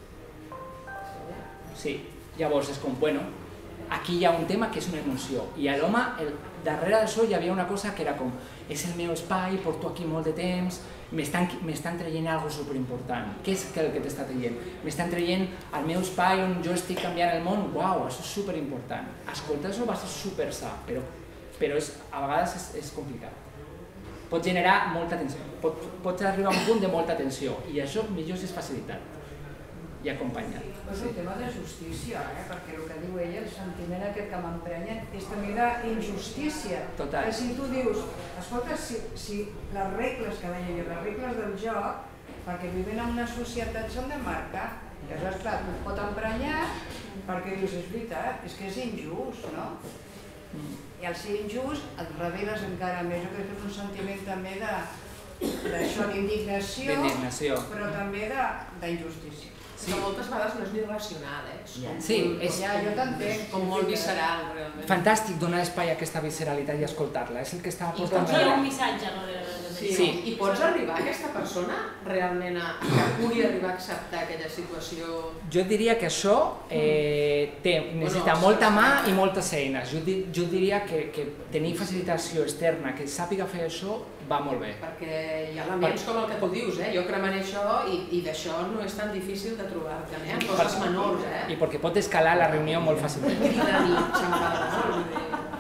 Sí, llavors és com, bueno, aquí hi ha un tema que és una emoció i a l'home, darrere d'això hi havia una cosa que era com, és el meu espai, porto aquí molt de temps, m'estan traient alguna cosa superimportant. Què és el que t'està traient? M'estan traient el meu espai on jo estic canviant el món, uau, això és superimportant. Escoltar-ho va ser super sa, però a vegades és complicat. Pot generar molta tensió, pots arribar a un punt de molta tensió i això millor si és facilitat i acompanyat. És un tema de justícia, perquè el que diu ella, el sentiment aquest que m'emprenya, és també d'injustícia. Total. Si tu dius, escolta, si les regles que deia jo, les regles del joc, perquè vivim en una societat s'han de marcar. I aleshores, clar, et pot emprenyar perquè dius, és veritat, és que és injust, no? I al ser injust et reveles encara més. Jo crec que és un sentiment també d'això, d'indignació, però també d'injustícia. Que moltes vegades no és ni racional, Sí, és... Jo t'entenc. Com molt visceral, realment. Fantàstic donar espai a aquesta visceralitat i escoltar-la, és el que estava portant. I hi ha un missatge darrere. Sí. I pots arribar a aquesta persona realment que pugui arribar a acceptar aquella situació? Jo diria que això necessita molta mà i moltes eines. Jo diria que tenir facilitació externa que sàpiga fer això va molt bé. Perquè hi ha elements com el que tu dius, jo cremaré això i d'això no és tan difícil de trobar-te, en coses menors. I perquè pot escalar la reunió molt fàcilment. Criden i xampar molt.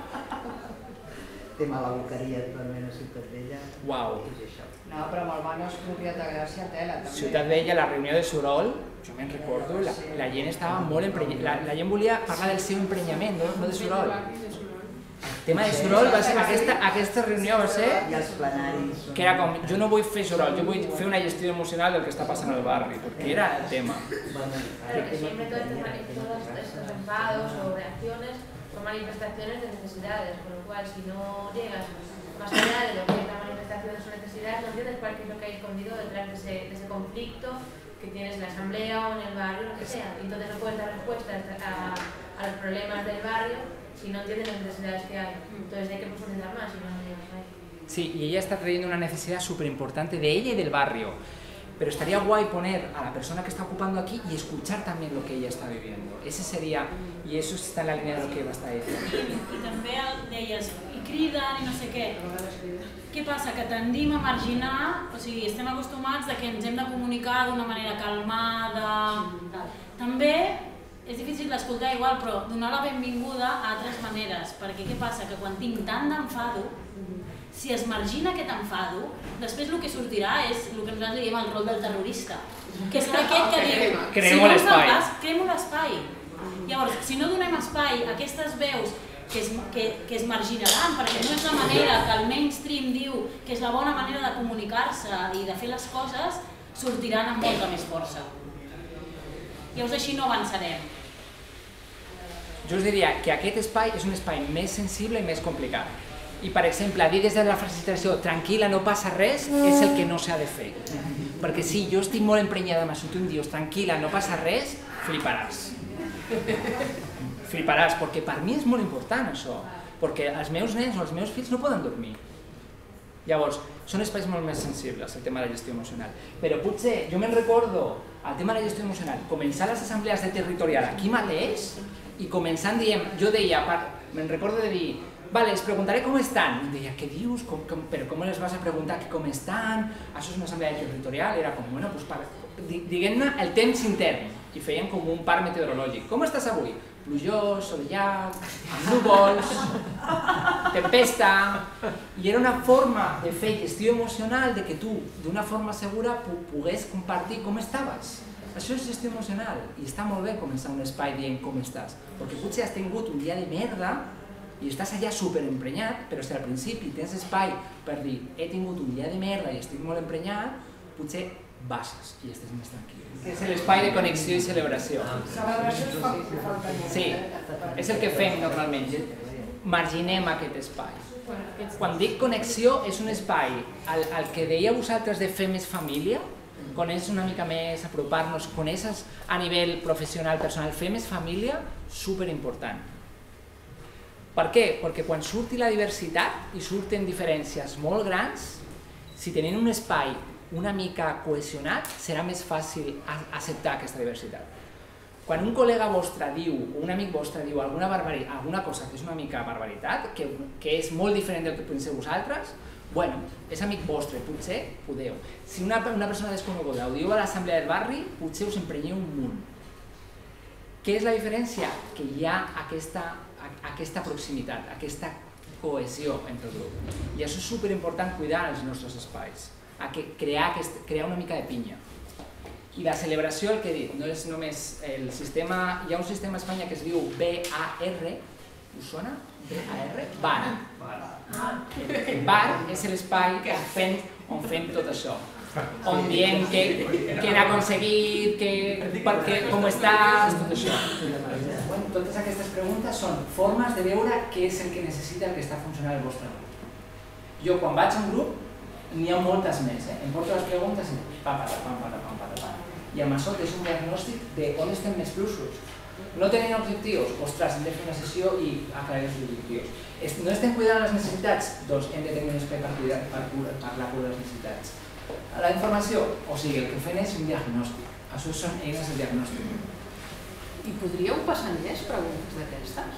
Tema la boqueria actualment a Ciutat Vella. Uau. No, però amb el Banc Expropiat de Gràcia tela, també. Ciutat Vella, la reunió de soroll, jo me'n recordo, la gent estava molt emprenyada. La gent volia parlar del seu emprenyament, no de soroll. El tema de soroll, aquesta reunió va ser... I els plenaris. Que era com, jo no vull fer soroll, jo vull fer una gestió emocional del que està passant al barri, perquè era el tema. Siempre todos estos enfados o reacciones son manifestaciones de necesidades, con lo cual si no llegas más allá de lo que es la manifestación de sus necesidades, no entiendes cuál es lo que hay escondido detrás de ese conflicto que tienes en la asamblea o en el barrio, lo que sea. Y entonces no puedes dar respuestas a los problemas del barrio si no entiendes las necesidades que hay. Entonces hay que profundizar más si no llegas ahí. Sí, y ella está trayendo una necesidad súper importante de ella y del barrio. Pero estaría guay poner a la persona que está ocupando aquí y escuchar también lo que ella está viviendo. Ese sería, y eso está en la línea de lo que Eva està dient. I també deies, i criden i no sé què. Què passa? Que tendim a marginar, o sigui, estem acostumats que ens hem de comunicar d'una manera calmada. També és difícil d'escoltar igual, però donar la benvinguda a altres maneres, perquè què passa? Que quan tinc tant d'enfado, si es margina aquest enfado, després el que sortirà és el que nosaltres diem el rol del terrorista, que és aquest que diu, cremo l'espai. Cremo l'espai. Llavors, si no donem espai a aquestes veus que es marginaran, perquè no és la manera que el mainstream diu que és la bona manera de comunicar-se i de fer les coses, sortiran amb molta més força. Llavors així no avançarem. Jo us diria que aquest espai és un espai més sensible i més complicat. I, per exemple, dir des de la facilitació tranquil·la, no passa res, és el que no s'ha de fer. Perquè si jo estic molt emprenyada amb això, tu em dius tranquil·la, no passa res, fliparàs. Fliparàs, perquè per mi és molt important això, perquè els meus nens o els meus fills no poden dormir. Llavors, són espais molt més sensibles, el tema de la gestió emocional. Però potser, jo me'n recordo, el tema de la gestió emocional, començar les assemblees de territorial aquí mateix i començant dient, jo deia, me'n recordo de dir, vale, les preguntaré com estan. I deia, què dius? Però com les vas a preguntar que com estan? Això és una assemblea territorial. Era com, bueno, diguem-ne el temps intern. I feien com un parc meteorològic. Com estàs avui? Plujós, solellat, amb núvols, tempesta... I era una forma de fer gestió emocional de que tu, d'una forma segura, pogués compartir com estaves. Això és gestió emocional i està molt bé començar un espai dient com estàs. Perquè potser has tingut un dia de merda i estàs allà superemprenyat, però si al principi tens espai per dir he tingut un dia de merda i estic molt emprenyat, potser baixes i estàs més tranquil. És l'espai de connexió i celebració. Sí, és el que fem normalment. Marginem aquest espai. Quan dic connexió és un espai al que dèieu vosaltres de fer més família, conèixer una mica més, apropar-nos, conèixer a nivell professional, personal, fer més família, superimportant. Per què? Perquè quan surti la diversitat i surten diferències molt grans, si tenen un espai una mica cohesionat, serà més fàcil acceptar aquesta diversitat. Quan un col·lega vostre diu, o un amic vostre diu alguna cosa que és una mica barbaritat, que és molt diferent del que penseu vosaltres, bueno, és amic vostre, potser podeu. Si una persona desconeguda ho diu a l'assemblea del barri, potser us emprenyeu un munt. Què és la diferència? Que hi ha aquesta proximitat, aquesta cohesió entre el grup. I això és superimportant cuidar els nostres espais, crear una mica de pinya. I la celebració, el que he dit, no és només el sistema, hi ha un sistema a Espanya que es diu BAR, us sona? BAR? BAR. BAR és l'espai on fem tot això. On diem què han aconseguit, com estàs, tot això. Totes aquestes preguntes són formes de veure què és el que necessita el que està funcionant el vostre grup. Jo quan vaig a un grup n'hi ha moltes més, em porto les preguntes i pam. I amb això és un diagnòstic d'on estem més fluixos. No tenen objectius? Ostres, hem de fer una sessió i aclarir els objectius. No estem cuidant les necessitats? Doncs hem de tenir un espai per parlar de les necessitats. La informació, o sigui, el que fem és un diagnòstic. Això són eines del diagnòstic. I podríeu passar més preguntes d'aquestes?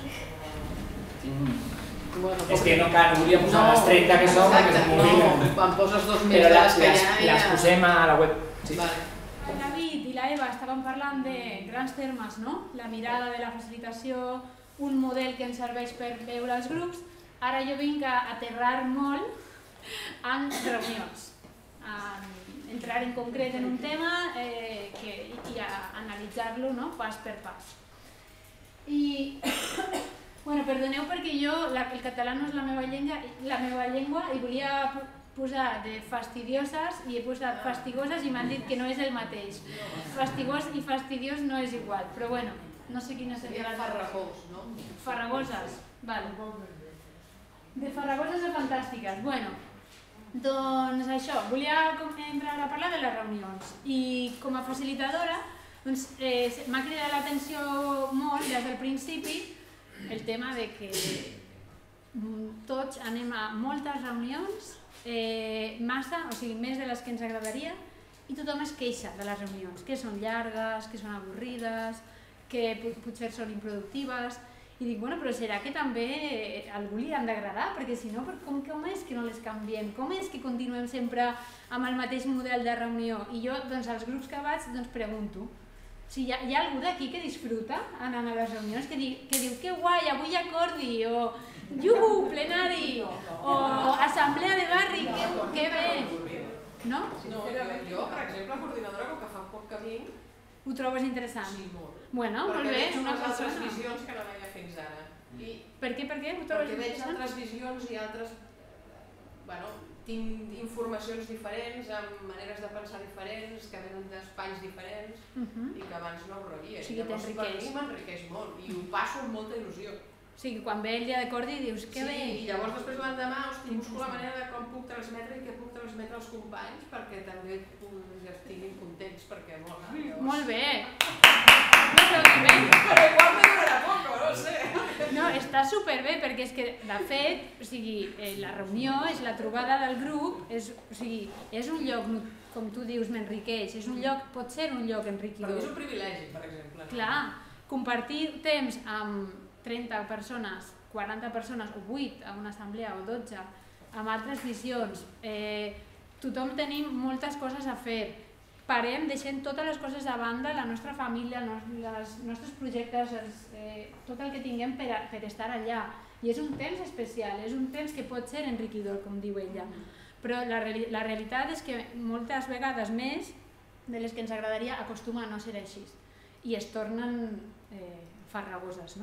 És que no volia posar les 30 que són perquè es movilen. Em poses 2 més de les que ja... Les posem a la web. El David i la Eva estaven parlant de grans termes, no? La mirada de la facilitació, un model que ens serveix per veure els grups. Ara jo vinc a aterrar molt en reunions, a entrar en concret en un tema i a analitzar-lo pas per pas. I perdoneu perquè jo, el català no és la meva llengua i volia posar de fastidioses i he posat fastigoses i m'han dit que no és el mateix. Fastigós i fastidiós no és igual, però bueno, no sé quina seria la... Farragós, no? Farragoses, vale. De farragoses a fantàstiques. Bueno, doncs això, volia entrar a parlar de les reunions i com a facilitadora m'ha cridat l'atenció molt des del principi el tema de que tots anem a moltes reunions, més de les que ens agradaria, i tothom es queixa de les reunions, que són llargues, que són avorrides, que potser són improductives, i dic, bueno, però serà que també a algú li han d'agradar, perquè si no, com és que no les canviem? Com és que continuem sempre amb el mateix model de reunió? I jo, doncs, als grups que vaig, pregunto, si hi ha algú d'aquí que disfruta anant a les reunions, que diu que guai, avui hi ha cordi, o juhu, plenari, o assemblea de barri, que bé. No? Jo, per exemple, coordinadora, com que fa poc que vinc... Ho trobes interessant? Sí, molt. Bueno, molt bé. Perquè veig unes altres visions que no veia fins ara. Per què? Ho trobes interessant? Perquè veig altres visions i altres... Bueno, tinc informacions diferents, amb maneres de pensar diferents, que venen d'espais diferents i que abans no ho rebia. Llavors, per mi m'enriqueix molt i ho passo amb molta il·lusió. O sigui, quan ve el dia de cordi dius, que bé. Sí, i llavors després l'endemà busco la manera de com puc transmetre i què puc transmetre als companys perquè també estiguin contents, perquè mola. Molt bé. Però igual me durarà poc, no sé. No, està superbé, perquè és que, de fet, la reunió és la trobada del grup, és un lloc, com tu dius, m'enriqueix, pot ser un lloc enriquidor. Però és un privilegi, per exemple. Clar, compartir temps amb 30 persones, 40 persones o 8 a una assemblea o 12 amb altres visions. Tothom tenim moltes coses a fer. Parem, deixem totes les coses a banda, la nostra família, els nostres projectes, tot el que tinguem per estar allà. I és un temps especial, és un temps que pot ser enriquidor, com diu ella. Però la realitat és que moltes vegades més de les que ens agradaria acostumen a no ser així i es tornen farragoses.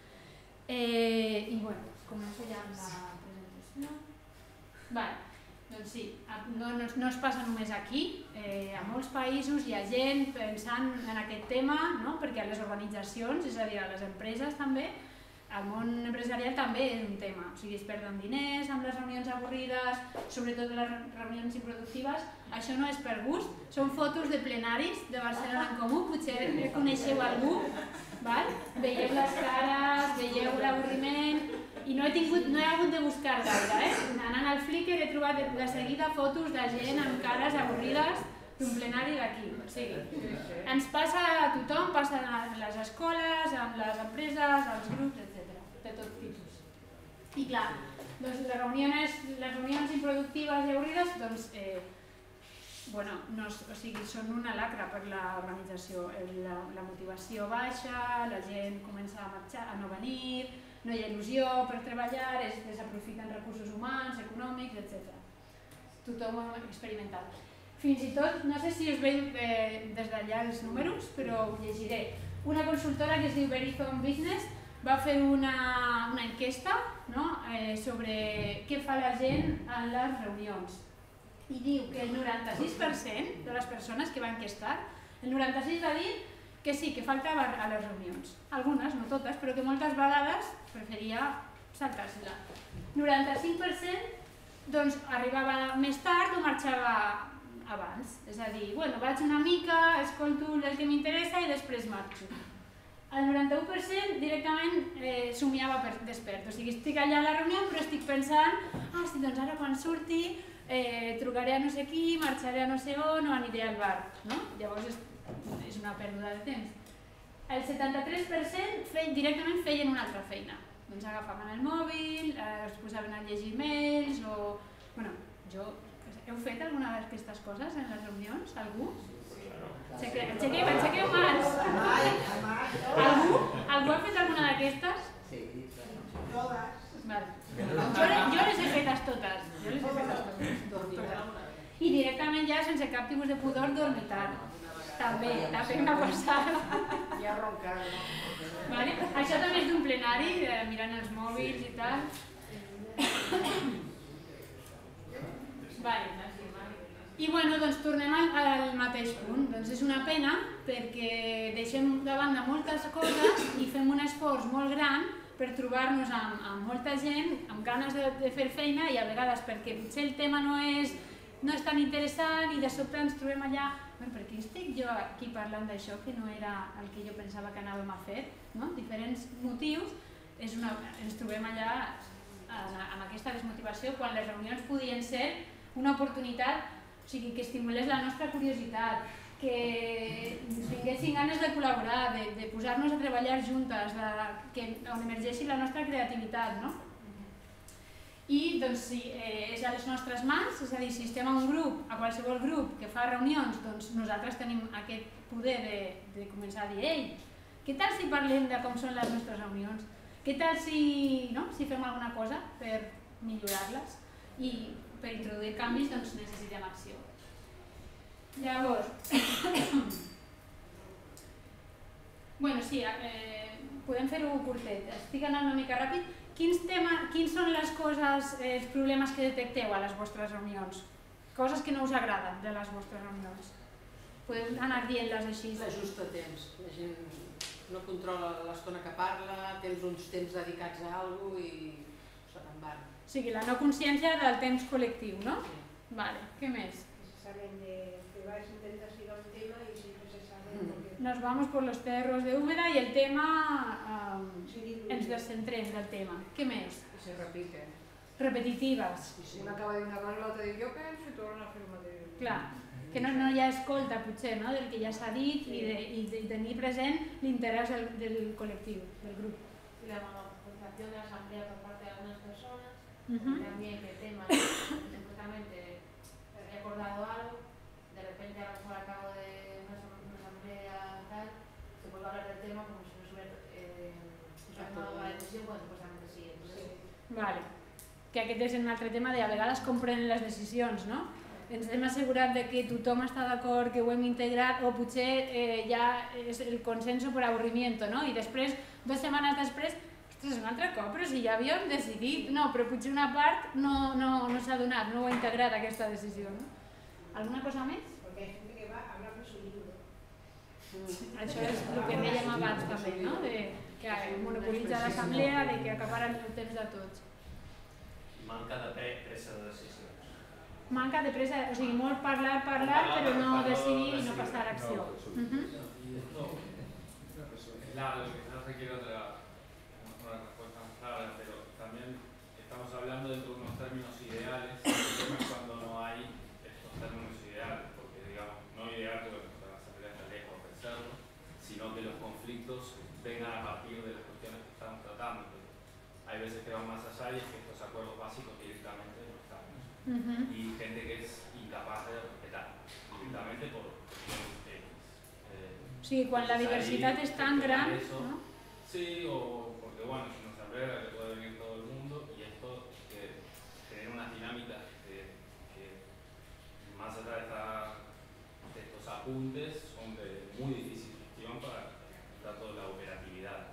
I bueno, començo ja amb la presentació. Doncs sí, no es passa només aquí, a molts països hi ha gent pensant en aquest tema, perquè a les organitzacions, és a dir, a les empreses també, al món empresarial també és un tema, o sigui, es perden diners amb les reunions avorrides, sobretot les reunions improductives, això no és per gust, són fotos de plenaris de Barcelona en Comú, potser coneixeu algú, veieu les cares, veieu l'avorriment, i no he hagut de buscar gaire, anant al Flickr he trobat de seguida fotos de gent amb cares avorrides d'un plenari d'aquí. O sigui, ens passa a tothom, passa a les escoles, amb les empreses, als grups, etc. De tot tipus. I clar, les reunions improductives i avorrides, doncs, són una lacra per l'organització. La motivació baixa, la gent comença a marxar, a no venir, no hi ha il·lusió per treballar, es desaprofiten recursos humans, econòmics, etc. Tothom ho ha experimentat. Fins i tot, no sé si us veig des d'allà els números, però ho llegiré. Una consultora que es diu Verizon Business va fer una enquesta sobre què fa la gent en les reunions. I diu que el 96% de les persones que va enquestar, el 96% va dir que sí, que faltava a les reunions. Algunes, no totes, però que moltes vegades preferia saltar-se-la. 95% doncs arribava més tard o marxava abans. És a dir, vaig una mica, escolto el que m'interessa i després marxo. El 91% directament somiava per despert. O sigui, estic allà a la reunió però estic pensant sí, doncs ara quan surti trucaré a no sé qui, marxaré a no sé on o aniré al bar. Llavors és una pèrdua de temps. El 73% directament feien una altra feina. Doncs agafaven el mòbil, es posaven a llegir mails o... Heu fet alguna d'aquestes coses en les reunions? Algú? Aixequeu mans! Algú ha fet alguna d'aquestes? Sí. Totes. Jo les he fetes totes. I directament ja, sense cap tipus de pudor, dormitar. També m'ha passat. Ja roncar. Això també és d'un plenari, mirant els mòbils i tal. I doncs tornem al mateix punt. Doncs és una pena perquè deixem de banda moltes coses i fem un esforç molt gran per trobar-nos amb molta gent, amb ganes de fer feina i a vegades perquè potser el tema no és tan interessant i de sobte ens trobem allà per què estic jo aquí parlant d'això que no era el que jo pensava que anàvem a fer? Diferents motius, ens trobem allà amb aquesta desmotivació quan les reunions podien ser una oportunitat, o sigui, que estimulés la nostra curiositat, que ens vinguessin ganes de col·laborar, de posar-nos a treballar juntes, on emergeixi la nostra creativitat, I doncs si és a les nostres mans, és a dir, si estem a un grup, a qualsevol grup que fa reunions, doncs nosaltres tenim aquest poder de començar a dir ei, què tal si parlem de com són les nostres reunions? Què tal si fem alguna cosa per millorar-les? I per introduir canvis doncs necessitem acció. Llavors, podem fer-ho curtet, estic anant una mica ràpid. Quins són les coses, els problemes que detecteu a les vostres reunions? Coses que no us agraden de les vostres reunions? Podem anar dient-les així. L'ajust de temps. La gent no controla l'estona que parla, tens uns temps dedicats a alguna cosa i se te'n van. O sigui, la no consciència del temps col·lectiu, no? Vale, què més? Se saben que vais a intentar seguir un tema y siempre se sabe... Nos vamos por los cerros de Úbeda y el tema... ens descentrem del tema. Què més? I se repiten. Repetitives. Una acaba de dir una cosa i l'altra diu jo penso i tornen a fer el mateix. Clar, que no hi ha escolta potser del que ja s'ha dit i tenir present l'interès del col·lectiu, del grup. participación de la asamblea por parte de algunas personas, también que el tema supuestamente he acordado algo, de repente a lo mejor al cabo de una asamblea tal, se vuelve a hablar del tema como si no se hubiera tomado la decisión cuando supuestamente sí. Entonces, Vale. Que aquest és un altre tema de a vegades com prenen les decisions, no? Ens hem assegurat de que tothom està d'acord, que ho hem integrat, o potser ja és el consenso per avorrimiento, no? I després, 2 setmanes després, ostres, un altre cop, però si ja havíem decidit, no, però potser una part no s'ha donat, no ho ha integrat aquesta decisió, no? Alguna cosa més? Porque hay gente que va a hablar de su libro. Això és el que dèiem abans també, no? De que monopolitza l'assemblea, de que acaparen el temps de tots. Manca de pressa de decisions. Manca de presa, o sigui, molt parlar, però no decidir i no passar a l'acció. Claro, quizás requiere una respuesta más clara, pero también estamos hablando dentro de unos términos ideales. El problema es cuando no hay estos términos ideales, porque digamos, no ideal que la asamblea está lejos de ofrecerlo, sino que los conflictos vengan a partir de las cuestiones que estamos tratando. Hay veces que van más allá y es que estos acuerdos básicos directamente no están. Y gente que es incapaz de respetar directamente por cuestiones Sí, quan la diversitat és tan gran, ¿no? Sí, o porque bueno, es una asamblea que puede venir todo el mundo y esto que genera unas dinámicas que más allá de estos apuntes son de muy difícil gestión para tanto la operatividad.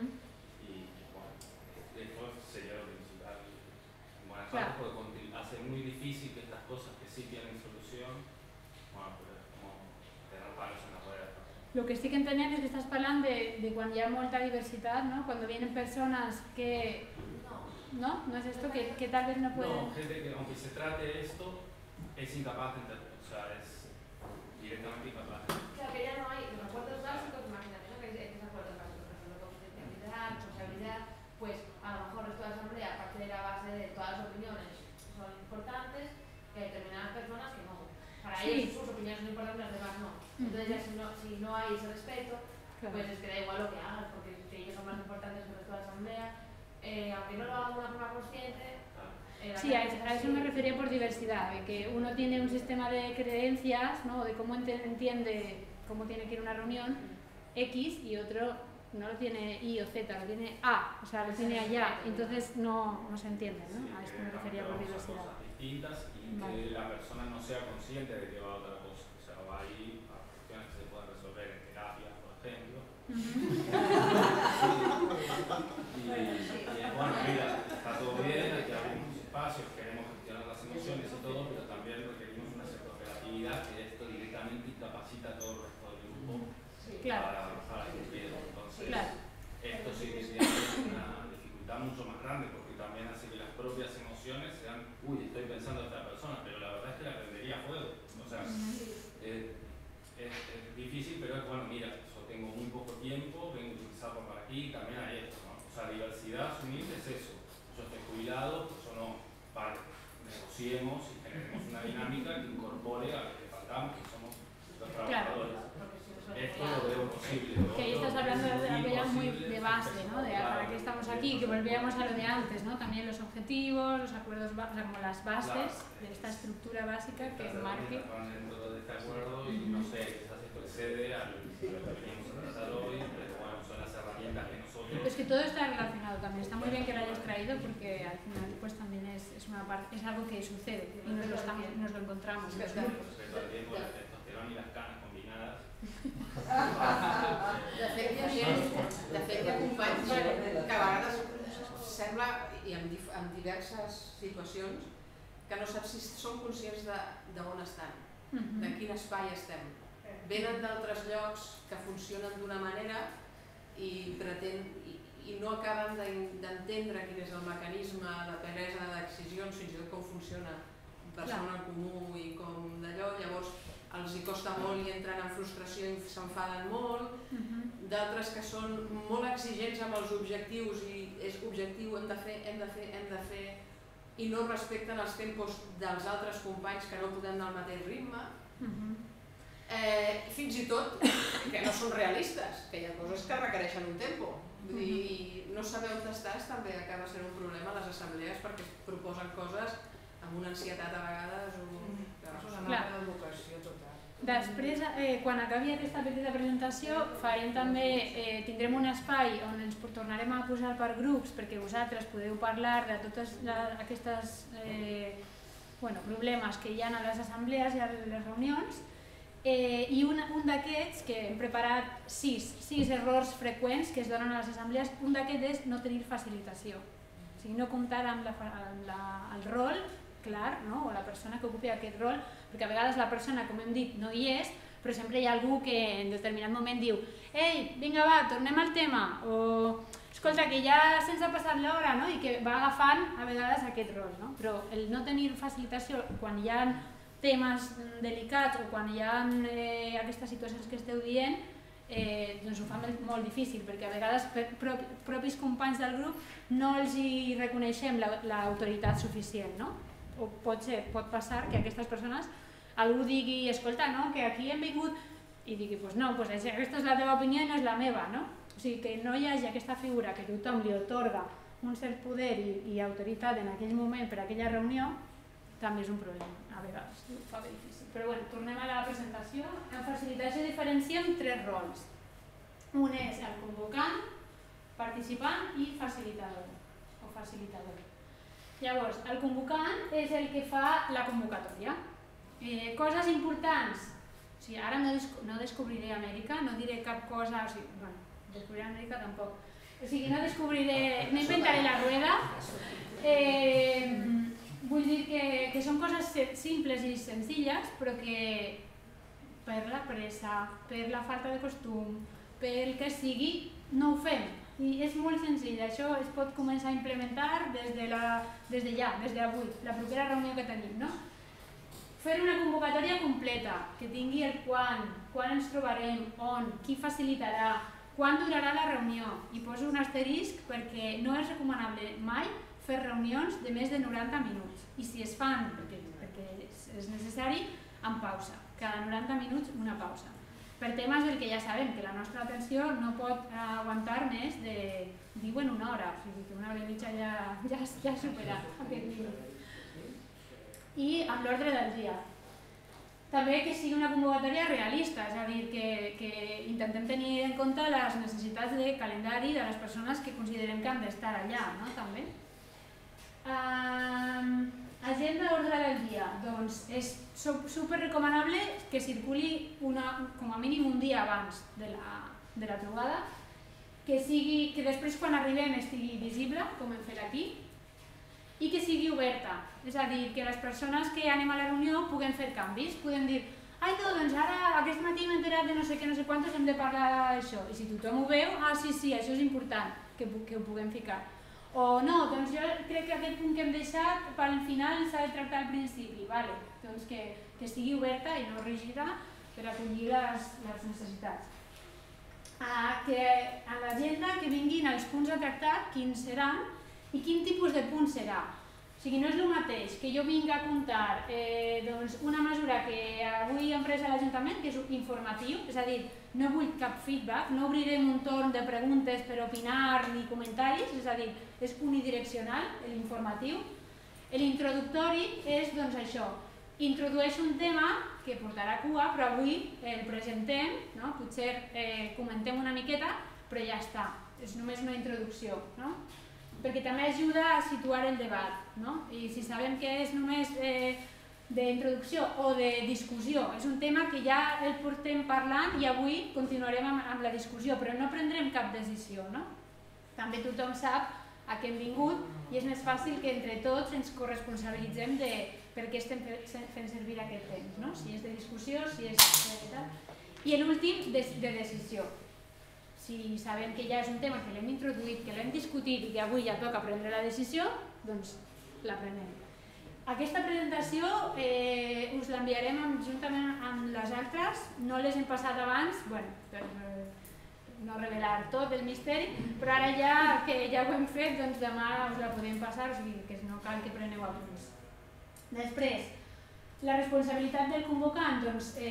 Y bueno, esto sería lo principal en buenas partes porque hace muy difícil que estas cosas que sí tienen solución, bueno, pues como tener palos en la rueda. Lo que estic entenent és que estàs parlant de quan hi ha molta diversitat, ¿no? Cuando vienen personas que... ¿No? ¿No es esto? Que tal vez no pueden... No, gente que aunque se trate esto, es incapaz de entender, o sea, es directamente incapaz. Claro, que ya no hay los acuerdos básicos, imagínate, ¿no? Que hay acuerdos básicos, por ejemplo, confidencialidad, responsabilidad, pues a lo mejor esto de la asamblea, aparte de la base de todas las opiniones son importantes, que hay determinadas personas que no. Para ellos sus opiniones son importantes, las demás no. Entonces ya si no hay ese respeto, pues es que da igual lo que hagas, porque ellos son más importantes que el resto de la asamblea, aunque no lo hagan de una forma consciente. Sí, a eso me refería por diversidad, de que uno tiene un sistema de creencias, ¿no? De cómo entiende cómo tiene que ir una reunión X y otro no lo tiene Y o Z, lo tiene A, o sea, lo tiene allá, entonces no se entiende, ¿no? A esto me refería por diversidad. Distintas y que la persona no sea consciente de que va a otra cosa, o sea, va a ir a cuestiones que se pueden resolver en terapia, por ejemplo. Y bueno, mira, está todo bien, hay que abrir unos espacios, queremos gestionar las emociones y todo, pero también requerimos una cierta operatividad que esto directamente incapacita a todo el resto del grupo para cumplir. Entonces, esto sí que tiene una dificultad mucho más grande porque también hace que las propias emociones sean, uy, estoy pensando en esta persona, pero la verdad es que la prendería a fuego. O sea, es difícil, pero es bueno, mira, yo tengo muy poco tiempo, vengo a utilizar por aquí, también hay esto, ¿no? O sea, diversidad asumir es eso. Yo estoy jubilado, pues yo no, vale, negociemos y generemos una dinámica que incorpore a lo que faltamos, que somos los trabajadores. Esto lo veo posible. Que ahí estás hablando de algo muy de base, ¿no? De para qué estamos aquí, que volvíamos a lo de antes, ¿no? También los objetivos, los acuerdos, o sea, como las bases de esta estructura básica que marque. Dentro de este acuerdo y no sé, quizás esto excede a lo que venimos a tratar hoy, pero bueno, son las herramientas que nosotros... Es que todo está relacionado también, está muy bien que lo hayas traído porque al final pues también es una parte, es algo que sucede y nos lo encontramos. Respecto al tiempo, la testosterona y las canas combinadas. De fet, hi ha companys que a vegades sembla, i en diverses situacions, que no saps si són conscients d'on estan, de quin espai estem. Venen d'altres llocs que funcionen d'una manera i no acaben d'entendre quin és el mecanisme de presa de decisions, fins i tot com funciona persona comú i com d'allò, llavors els hi costa molt i entren en frustració i s'enfaden molt, d'altres que són molt exigents amb els objectius i és objectiu, hem de fer, i no respecten els tempos dels altres companys que no podem anar al mateix ritme. fins i tot que no són realistes, que hi ha coses que requereixen un tempo. Vull dir, no saber on estàs també acaba sent un problema a les assemblees perquè es proposen coses amb una ansietat a vegades o... Això és una manca d'educació total. Després, quan acabi aquesta petita presentació, tindrem un espai on ens tornarem a posar per grups perquè vosaltres podeu parlar de tots aquests problemes que hi ha a les assemblees i a les reunions. I un d'aquests, que hem preparat 6 errors freqüents que es donen a les assemblees, un d'aquests és no tenir facilitació. O sigui, no comptar amb el rol clar, o la persona que ocupi aquest rol, perquè a vegades la persona, com hem dit, no hi és, però sempre hi ha algú que en determinat moment diu «Ei, vinga va, tornem al tema», o «Escolta, que ja se'ns ha passat l'hora», i que va agafant a vegades aquest rol. Però el no tenir facilitació quan hi ha temes delicats o quan hi ha aquestes situacions que esteu dient, doncs ho fa molt difícil, perquè a vegades propis companys del grup no els hi reconeixem l'autoritat suficient. O pot passar que aquestes persones algú digui, escolta, que aquí hem vingut, i digui, doncs no, aquesta és la teva opinió i no és la meva. O sigui, que no hi hagi aquesta figura que tothom li atorga un cert poder i autoritat en aquell moment per a aquella reunió, també és un problema, a vegades, ho fa bé difícil. Però bé, tornem a la presentació. En facilitació diferenciem 3 rols. Un és el convocant, participant i facilitador o facilitador. Llavors, el convocant és el que fa la convocatòria. Coses importants. O sigui, ara no descobriré Amèrica, no diré cap cosa, o sigui, bueno, descobriré Amèrica tampoc. O sigui, no inventaré la rueda. Vull dir que són coses simples i senzilles, però que per la pressa, per la falta de costum, pel que sigui, no ho fem. I és molt senzill, això es pot començar a implementar des d'avui, la propera reunió que tenim. Fer una convocatòria completa, que tingui el quan ens trobarem, on, qui facilitarà, quan durarà la reunió. I poso un asterisc perquè no és recomanable mai fer reunions de més de 90 minuts. I si es fan, perquè és necessari, amb pausa. Cada 90 minuts una pausa. Per temes del que ja sabem, que la nostra atenció no pot aguantar més de, diuen, una hora. O sigui que una hora i mitja ja ha superat aquest límit. I amb l'ordre del dia. També que sigui una convocatòria realista, és a dir, que intentem tenir en compte les necessitats de calendari de les persones que considerem que han d'estar allà, també. Agenda d'ordre del dia. Doncs és superrecomanable que circuli com a mínim un dia abans de la trobada, que després quan arribem estigui visible, com hem fet aquí, i que sigui oberta. És a dir, que les persones que anem a la reunió puguem fer canvis, puguem dir «Ai, no, doncs ara aquest matí m'he enterat de no sé què, no sé quantos, hem de parlar d'això». I si tothom ho veu, sí, això és important, que ho puguem ficar. O no, doncs jo crec que aquest punt que hem deixat pel final s'ha de tractar al principi. Doncs que estigui oberta i no rígida per acollir les necessitats. Que a l'agenda que vinguin els punts a tractar, quins seran i quin tipus de punt serà. O sigui, no és el mateix que jo vingui a comptar una mesura que avui hem pres a l'Ajuntament, que és informatiu, és a dir, no vull cap feedback, no obrirem un torn de preguntes per opinar ni comentaris, és a dir, és unidireccional, l'informatiu. L'introductori és, doncs, això, introdueix un tema que portarà cua, però avui el presentem, potser comentem una miqueta, però ja està, és només una introducció, perquè també ajuda a situar el debat, i si sabem que és només d'introducció o de discussió, és un tema que ja el portem parlant i avui continuarem amb la discussió, però no prendrem cap decisió. També tothom sap a què hem vingut i és més fàcil que entre tots ens corresponsabilitzem de per què estem fent servir aquest temps, si és de discussió, si és de tal. I l'últim, de decisió. Si sabem que ja és un tema que l'hem introduït, que l'hem discutit i que avui ja toca prendre la decisió, doncs la prenem. Aquesta presentació us l'enviarem juntament amb les altres, no les hem passat abans, per no revelar tot el misteri, però ara ja que ja ho hem fet, doncs demà us la podem passar, o sigui que no cal que preneu apunts. Després, la responsabilitat del convocant, doncs,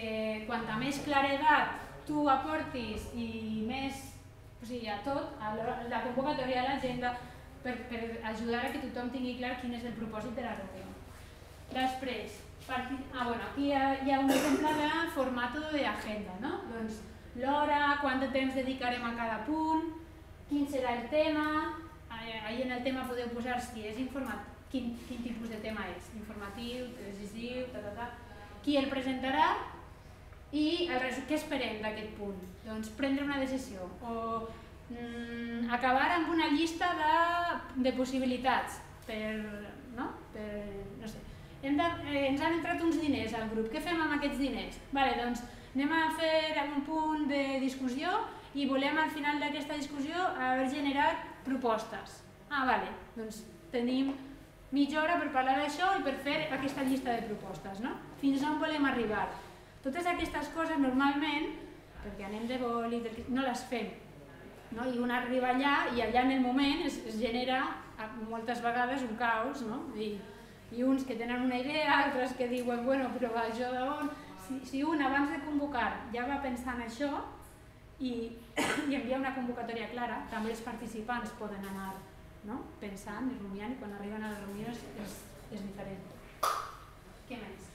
quanta més claredat tu aportis i més, o sigui, a tot, a la convocatòria de l'agenda, per ajudar a que tothom tingui clar quin és el propòsit de la reunió. Després, aquí hi ha un exemple de formato d'agenda, no? Doncs l'hora, quant de temps dedicarem a cada punt, quin serà el tema, ahí en el tema podeu posar si és quin tipus de tema és, informatiu, decisiu, qui el presentarà i què esperem d'aquest punt? Doncs prendre una decisió o acabar amb una llista de possibilitats no sé, ens han entrat uns diners al grup, què fem amb aquests diners? Doncs anem a fer un punt de discussió i volem al final d'aquesta discussió haver generat propostes. Doncs tenim mitja hora per parlar d'això i per fer aquesta llista de propostes, no? Fins on volem arribar. Totes aquestes coses normalment, perquè anem de boli, no les fem. I un arriba allà i allà en el moment es genera moltes vegades un caos, i uns que tenen una idea, altres que diuen, bueno, però això d'on? Si un abans de convocar ja va pensar en això i envia una convocatòria clara, també els participants poden anar pensant i rumiant, i quan arriben a la reunió és diferent. Què més?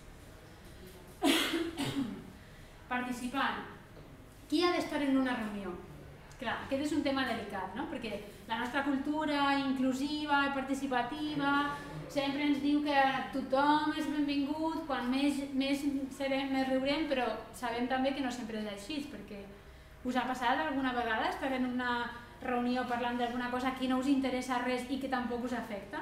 Participant. Qui ha d'estar en una reunió? Clar, aquest és un tema delicat, perquè la nostra cultura inclusiva i participativa sempre ens diu que tothom és benvingut, quan més serem, més riurem, però sabem també que no sempre és així, perquè us ha passat alguna vegada estar en una reunió parlant d'alguna cosa que no us interessa res i que tampoc us afecta?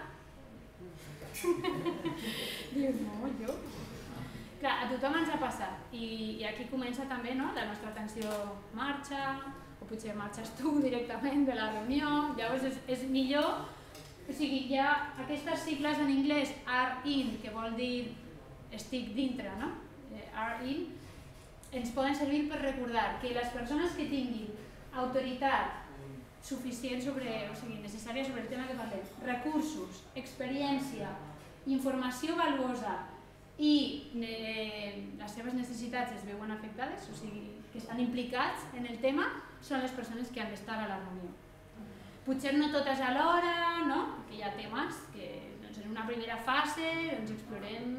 Dius, no, jo... Clar, a tothom ens ha passat i aquí comença també la nostra atenció marxa, o potser marxes tu directament de la reunió, llavors és millor, o sigui, hi ha aquestes sigles en anglès, are-in, que vol dir estic dintre, no? Are-in, ens poden servir per recordar que les persones que tinguin autoritat suficient necessària sobre el tema que parlem, recursos, experiència, informació valuosa i les seves necessitats es veuen afectades, o sigui, que estan implicats en el tema, són les persones que han d'estar a la reunió. Potser no totes alhora, perquè hi ha temes que en una primera fase explorem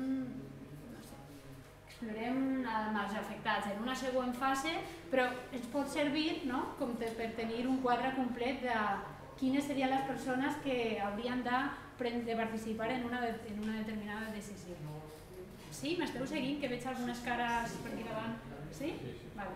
amb els afectats, en una següent fase, però ens pot servir com per tenir un quadre complet de quines serien les persones que haurien de participar en una determinada decisió. Sí? M'esteu seguint? Que veig algunes cares per aquí davant. Sí? Vale.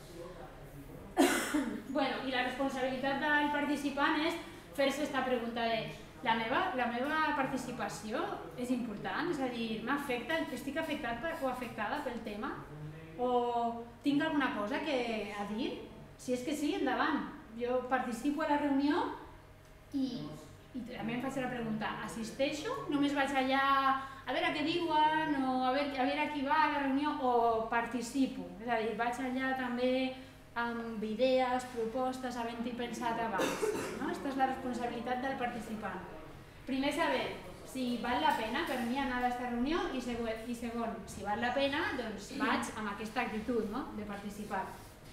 I la responsabilitat del participant és fer-se aquesta pregunta de la meva participació és important? És a dir, m'afecta? Estic afectat o afectada pel tema? O tinc alguna cosa a dir? Si és que sí, endavant. Jo participo a la reunió i també em faig la pregunta, assisteixo? Només vaig allà a veure què diuen o a veure qui va a la reunió o participo? És a dir, vaig allà també amb idees, propostes, havent-hi pensat abans. Aquesta és la responsabilitat del participant. Primer saber si val la pena per mi anar a aquesta reunió i segon, si val la pena, doncs vaig amb aquesta actitud de participar.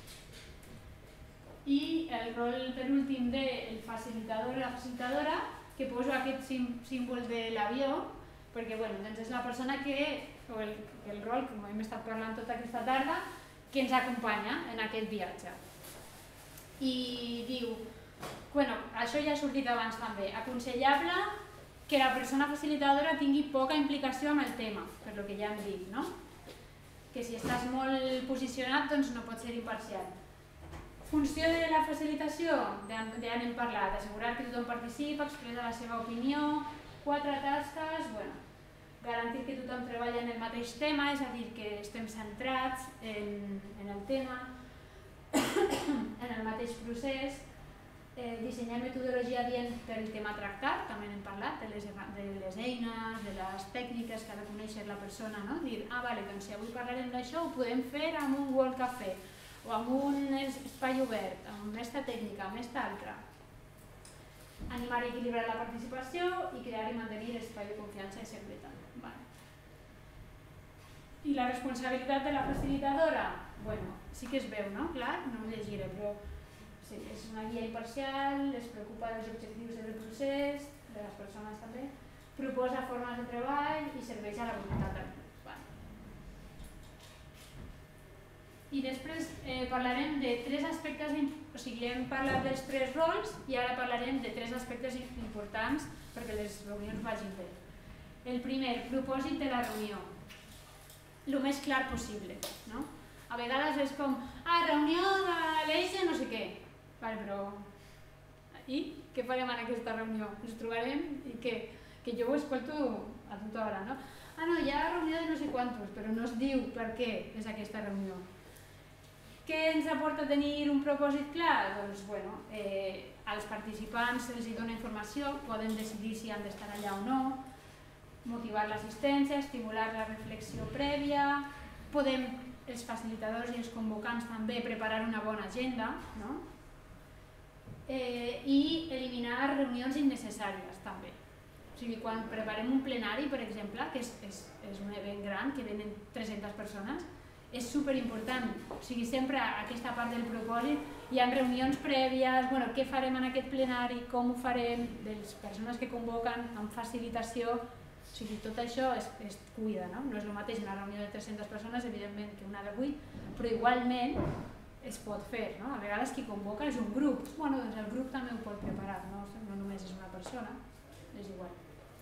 I el rol per últim del facilitador o la facilitadora, que poso aquest símbol de l'avió, perquè és la persona o el rol, com hem estat parlant tota aquesta tarda, que ens acompanya en aquest viatge. I diu, això ja ha sortit abans també, aconsellable que la persona facilitadora tingui poca implicació amb el tema, per lo que ja hem dit, no? Que si estàs molt posicionat, doncs no pots ser imparcial. Funció de la facilitació, ja n'hem parlat, assegurar que tothom participa, expressa la seva opinió, 4 tasques, garantir que tothom treballa en el mateix tema, és a dir, que estem centrats en el tema, en el mateix procés, dissenyar metodologia adient pel tema tractat, també n'hem parlat, de les eines, de les tècniques que ha de conèixer la persona, dir, doncs si avui parlarem d'això ho podem fer amb un World Café, o amb un espai obert, amb aquesta tècnica, amb aquesta altra. Animar i equilibrar la participació i crear i mantenir espai de confiança i seguretat. I la responsabilitat de la facilitadora? Bueno, sí que es veu, no? Clar, no ho llegiré, però sí, és una guia imparcial, es preocupa dels objectius del procés, de les persones també, proposa formes de treball i serveix a la voluntat del grup. I després parlarem de 3 aspectes, o sigui, hem parlat dels 3 rols i ara parlarem de 3 aspectes importants perquè les reunions vagin bé. El primer, propòsit de la reunió. El més clar possible, no? A vegades és com, reunió de l'eix de no sé què. Vale, però... I què farem en aquesta reunió? Ens trobarem i què? Que jo ho escolto a tota hora, no? No, hi ha reunió de no sé quantos, però no es diu per què és aquesta reunió. Què ens aporta tenir un propòsit clar? Doncs, bueno, als participants se'ls dona informació, poden decidir si han d'estar allà o no, motivar l'assistència, estimular la reflexió prèvia, podem, els facilitadors i els convocants també, preparar una bona agenda, no? I eliminar reunions innecessàries també. O sigui, quan preparem un plenari, per exemple, que és un event gran, que venen 300 persones, és superimportant, o sigui, sempre aquesta part del propòsit, hi ha reunions prèvies, bueno, què farem en aquest plenari, com ho farem, de les persones que convoquen, amb facilitació, o sigui, tot això es cuida, no? No és el mateix una reunió de 300 persones, evidentment, que una de 8, però igualment es pot fer, no? A vegades qui convoca és un grup, bueno, doncs el grup també ho pot preparar, no només és una persona, és igual.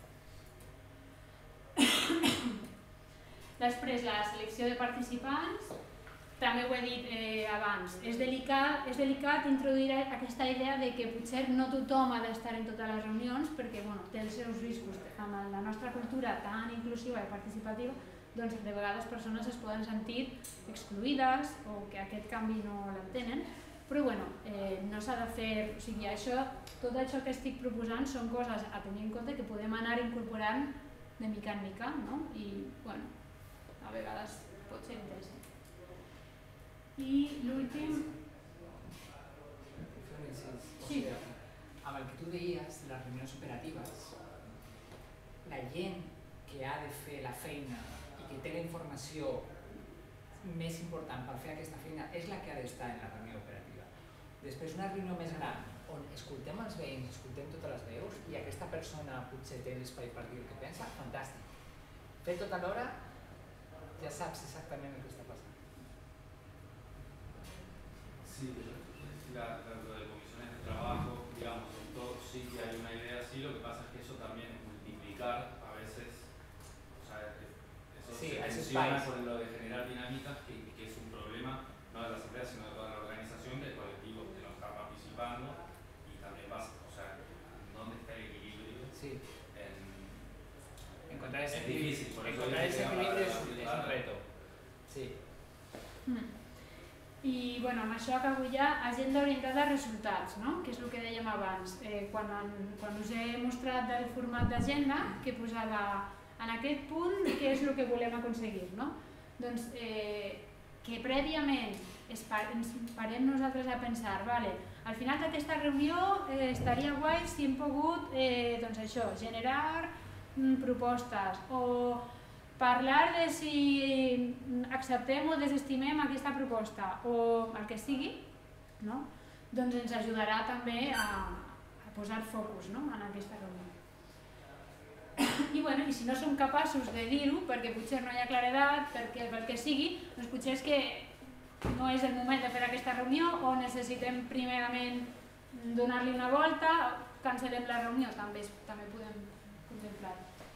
Després, la selecció de participants, també ho he dit abans, és delicat introduir aquesta idea de que potser no tothom ha d'estar en totes les reunions perquè té els seus riscos. Amb la nostra cultura tan inclusiva i participativa, doncs de vegades persones es poden sentir excluïdes o que aquest canvi no l'entenen, però no s'ha de fer, o sigui, tot això que estic proposant són coses a tenir en compte que podem anar incorporant de mica en mica, no? I, a vegades pot ser interessant. I l'últim... Sí. Amb el que tu deies, les reunions operatives, la gent que ha de fer la feina i que té la informació més important per fer aquesta feina és la que ha d'estar en la reunió operativa. Després, una reunió més gran on escoltem els veïns, escoltem totes les veus i aquesta persona potser té l'espai per dir el que pensa, fantàstic. Fer tot alhora ya sabes exactament el que està passant. Sí, lo de comisiones de trabajo, digamos, en todo sí que hay una idea así, lo que pasa es que eso también multiplicar a veces, o sea, eso se tensiona con lo de generar dinámicas que es un problema no de la asamblea sino de toda la organización del colectivo que nos está participando y también pasa, o sea, ¿dónde está el equilibrio? Sí. Encontrar ese equilibrio es un reto. Sí. I amb això acabo ja, agenda orientada a resultats, que és el que dèiem abans. Quan us he mostrat el format d'agenda, que posava en aquest punt què és el que volem aconseguir. Doncs que prèviament ens parem nosaltres a pensar, al final d'aquesta reunió estaria guai si hem pogut generar propostes o parlar de si acceptem o desestimem aquesta proposta o el que sigui, doncs ens ajudarà també a posar focus en aquesta reunió. I si no som capaços de dir-ho, perquè potser no hi ha claredat, perquè pel que sigui, doncs potser és que no és el moment de fer aquesta reunió o necessitem primerament donar-li una volta, cancel·lem la reunió, també podem contemplar.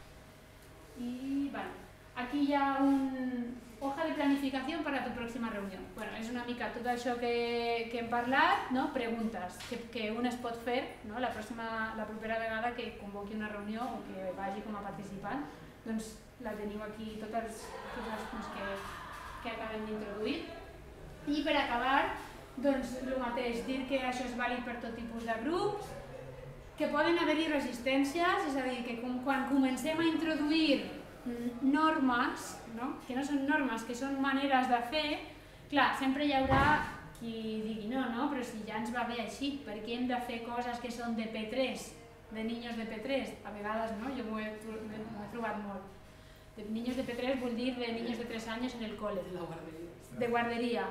I aquí hi ha una hoja de planificación para tu próxima reunión. És una mica tot això que hem parlat, preguntes que un es pot fer la propera vegada que convoqui una reunió o que vagi com a participant, doncs la teniu aquí tots els punts que acabem d'introduir. I per acabar, doncs el mateix, dir que això és vàlid per tot tipus de grups, que poden haver-hi resistències, és a dir, que quan comencem a introduir normes, que no són normes, que són maneres de fer, clar, sempre hi haurà qui digui no, però si ja ens va bé així, per què hem de fer coses que són de P3, de niños de P3? A vegades no, jo m'ho he trobat molt. De niños de P3 vuol dir de niños de 3 años en el cole. De guardería.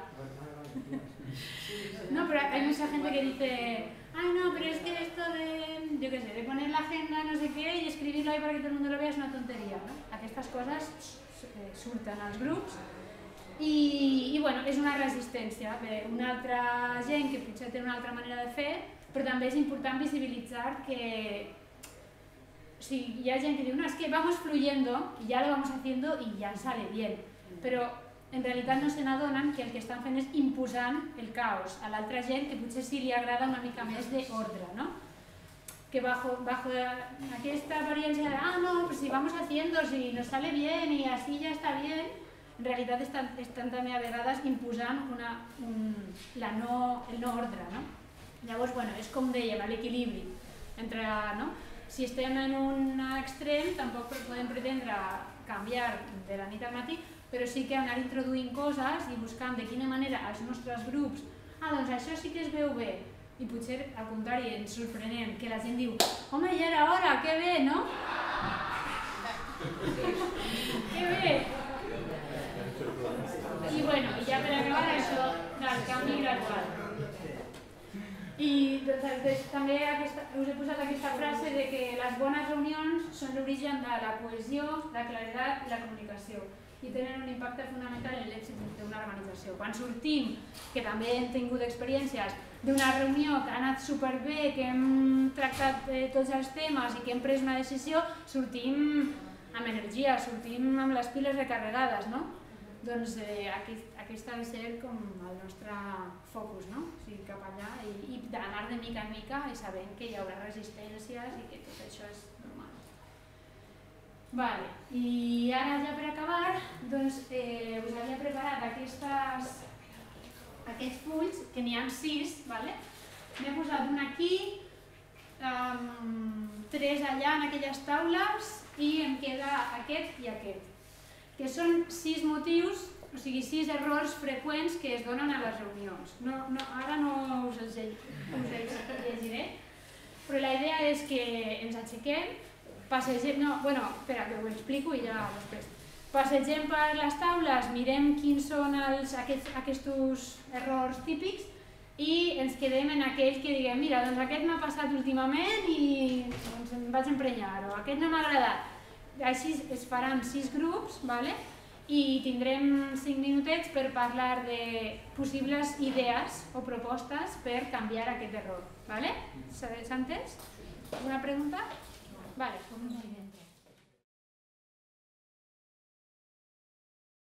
No, pero hay mucha gente que dice, ay no, pero es que esto de, yo qué sé, de poner la agenda no sé qué y escribirlo ahí para que todo el mundo lo vea és una tonteria, no? Aquestes coses surten als grups i bueno, és una resistència. Bé, una altra gent que potser té una altra manera de fer, però també és important visibilitzar que o sigui, hi ha gent que diu, no, es que vamos fluyendo y ya lo vamos haciendo y ya sale bien, però en realitat no se n'adonen que el que estan fent és imposant el caos a l'altra gent que potser sí li agrada una mica més d'ordre, no? Que bajo aquesta apariencia de, ah, no, pues si vamos haciendo, si nos sale bien y así ya está bien, en realitat estan també a vegades imposant el no ordre, no? Llavors, bueno, és com dèiem, l'equilibri entre, no? Si estem en un extrem, tampoc podem pretendre canviar de la nit al matí, però sí que anar introduint coses i buscant de quina manera els nostres grups, doncs això sí que es veu bé, i potser al contrari ens sorprenem, que la gent diu, home, ja era hora, que bé, no? Que bé! I bueno, ja per acabar això del canvi gradual. I també us he posat aquesta frase de que les bones reunions són l'origen de la cohesió, la claredat i la comunicació i tenen un impacte fonamental en l'èxit d'una organització. Quan sortim, que també hem tingut experiències d'una reunió que ha anat superbé, que hem tractat tots els temes i que hem pres una decisió, sortim amb energia, sortim amb les piles recarregades, no? Doncs aquest ha de ser com el nostre focus, no? O sigui, cap allà i d'anar de mica en mica i sabent que hi haurà resistències i que tot això és normal. Vale, i ara ja per acabar, doncs us havia preparat aquests fulls, que n'hi ha 6, vale? N'he posat un aquí, 3 allà en aquelles taules i em queda aquest i aquest, que són 6 motius, o sigui 6 errors freqüents que es donen a les reunions. Ara no us els llegiré, però la idea és que ens aixequem, passegem, espera que ho explico i ja després. Passegem per les taules, mirem quins són aquests errors típics i ens quedem en aquell que diguem, mira, doncs aquest m'ha passat últimament i em vaig emprenyar, o aquest no m'ha agradat. Així es faran 6 grups, i tindrem 5 minutets per parlar de possibles idees o propostes per canviar aquest error. S'ha entès? Una pregunta? Vale, comencem.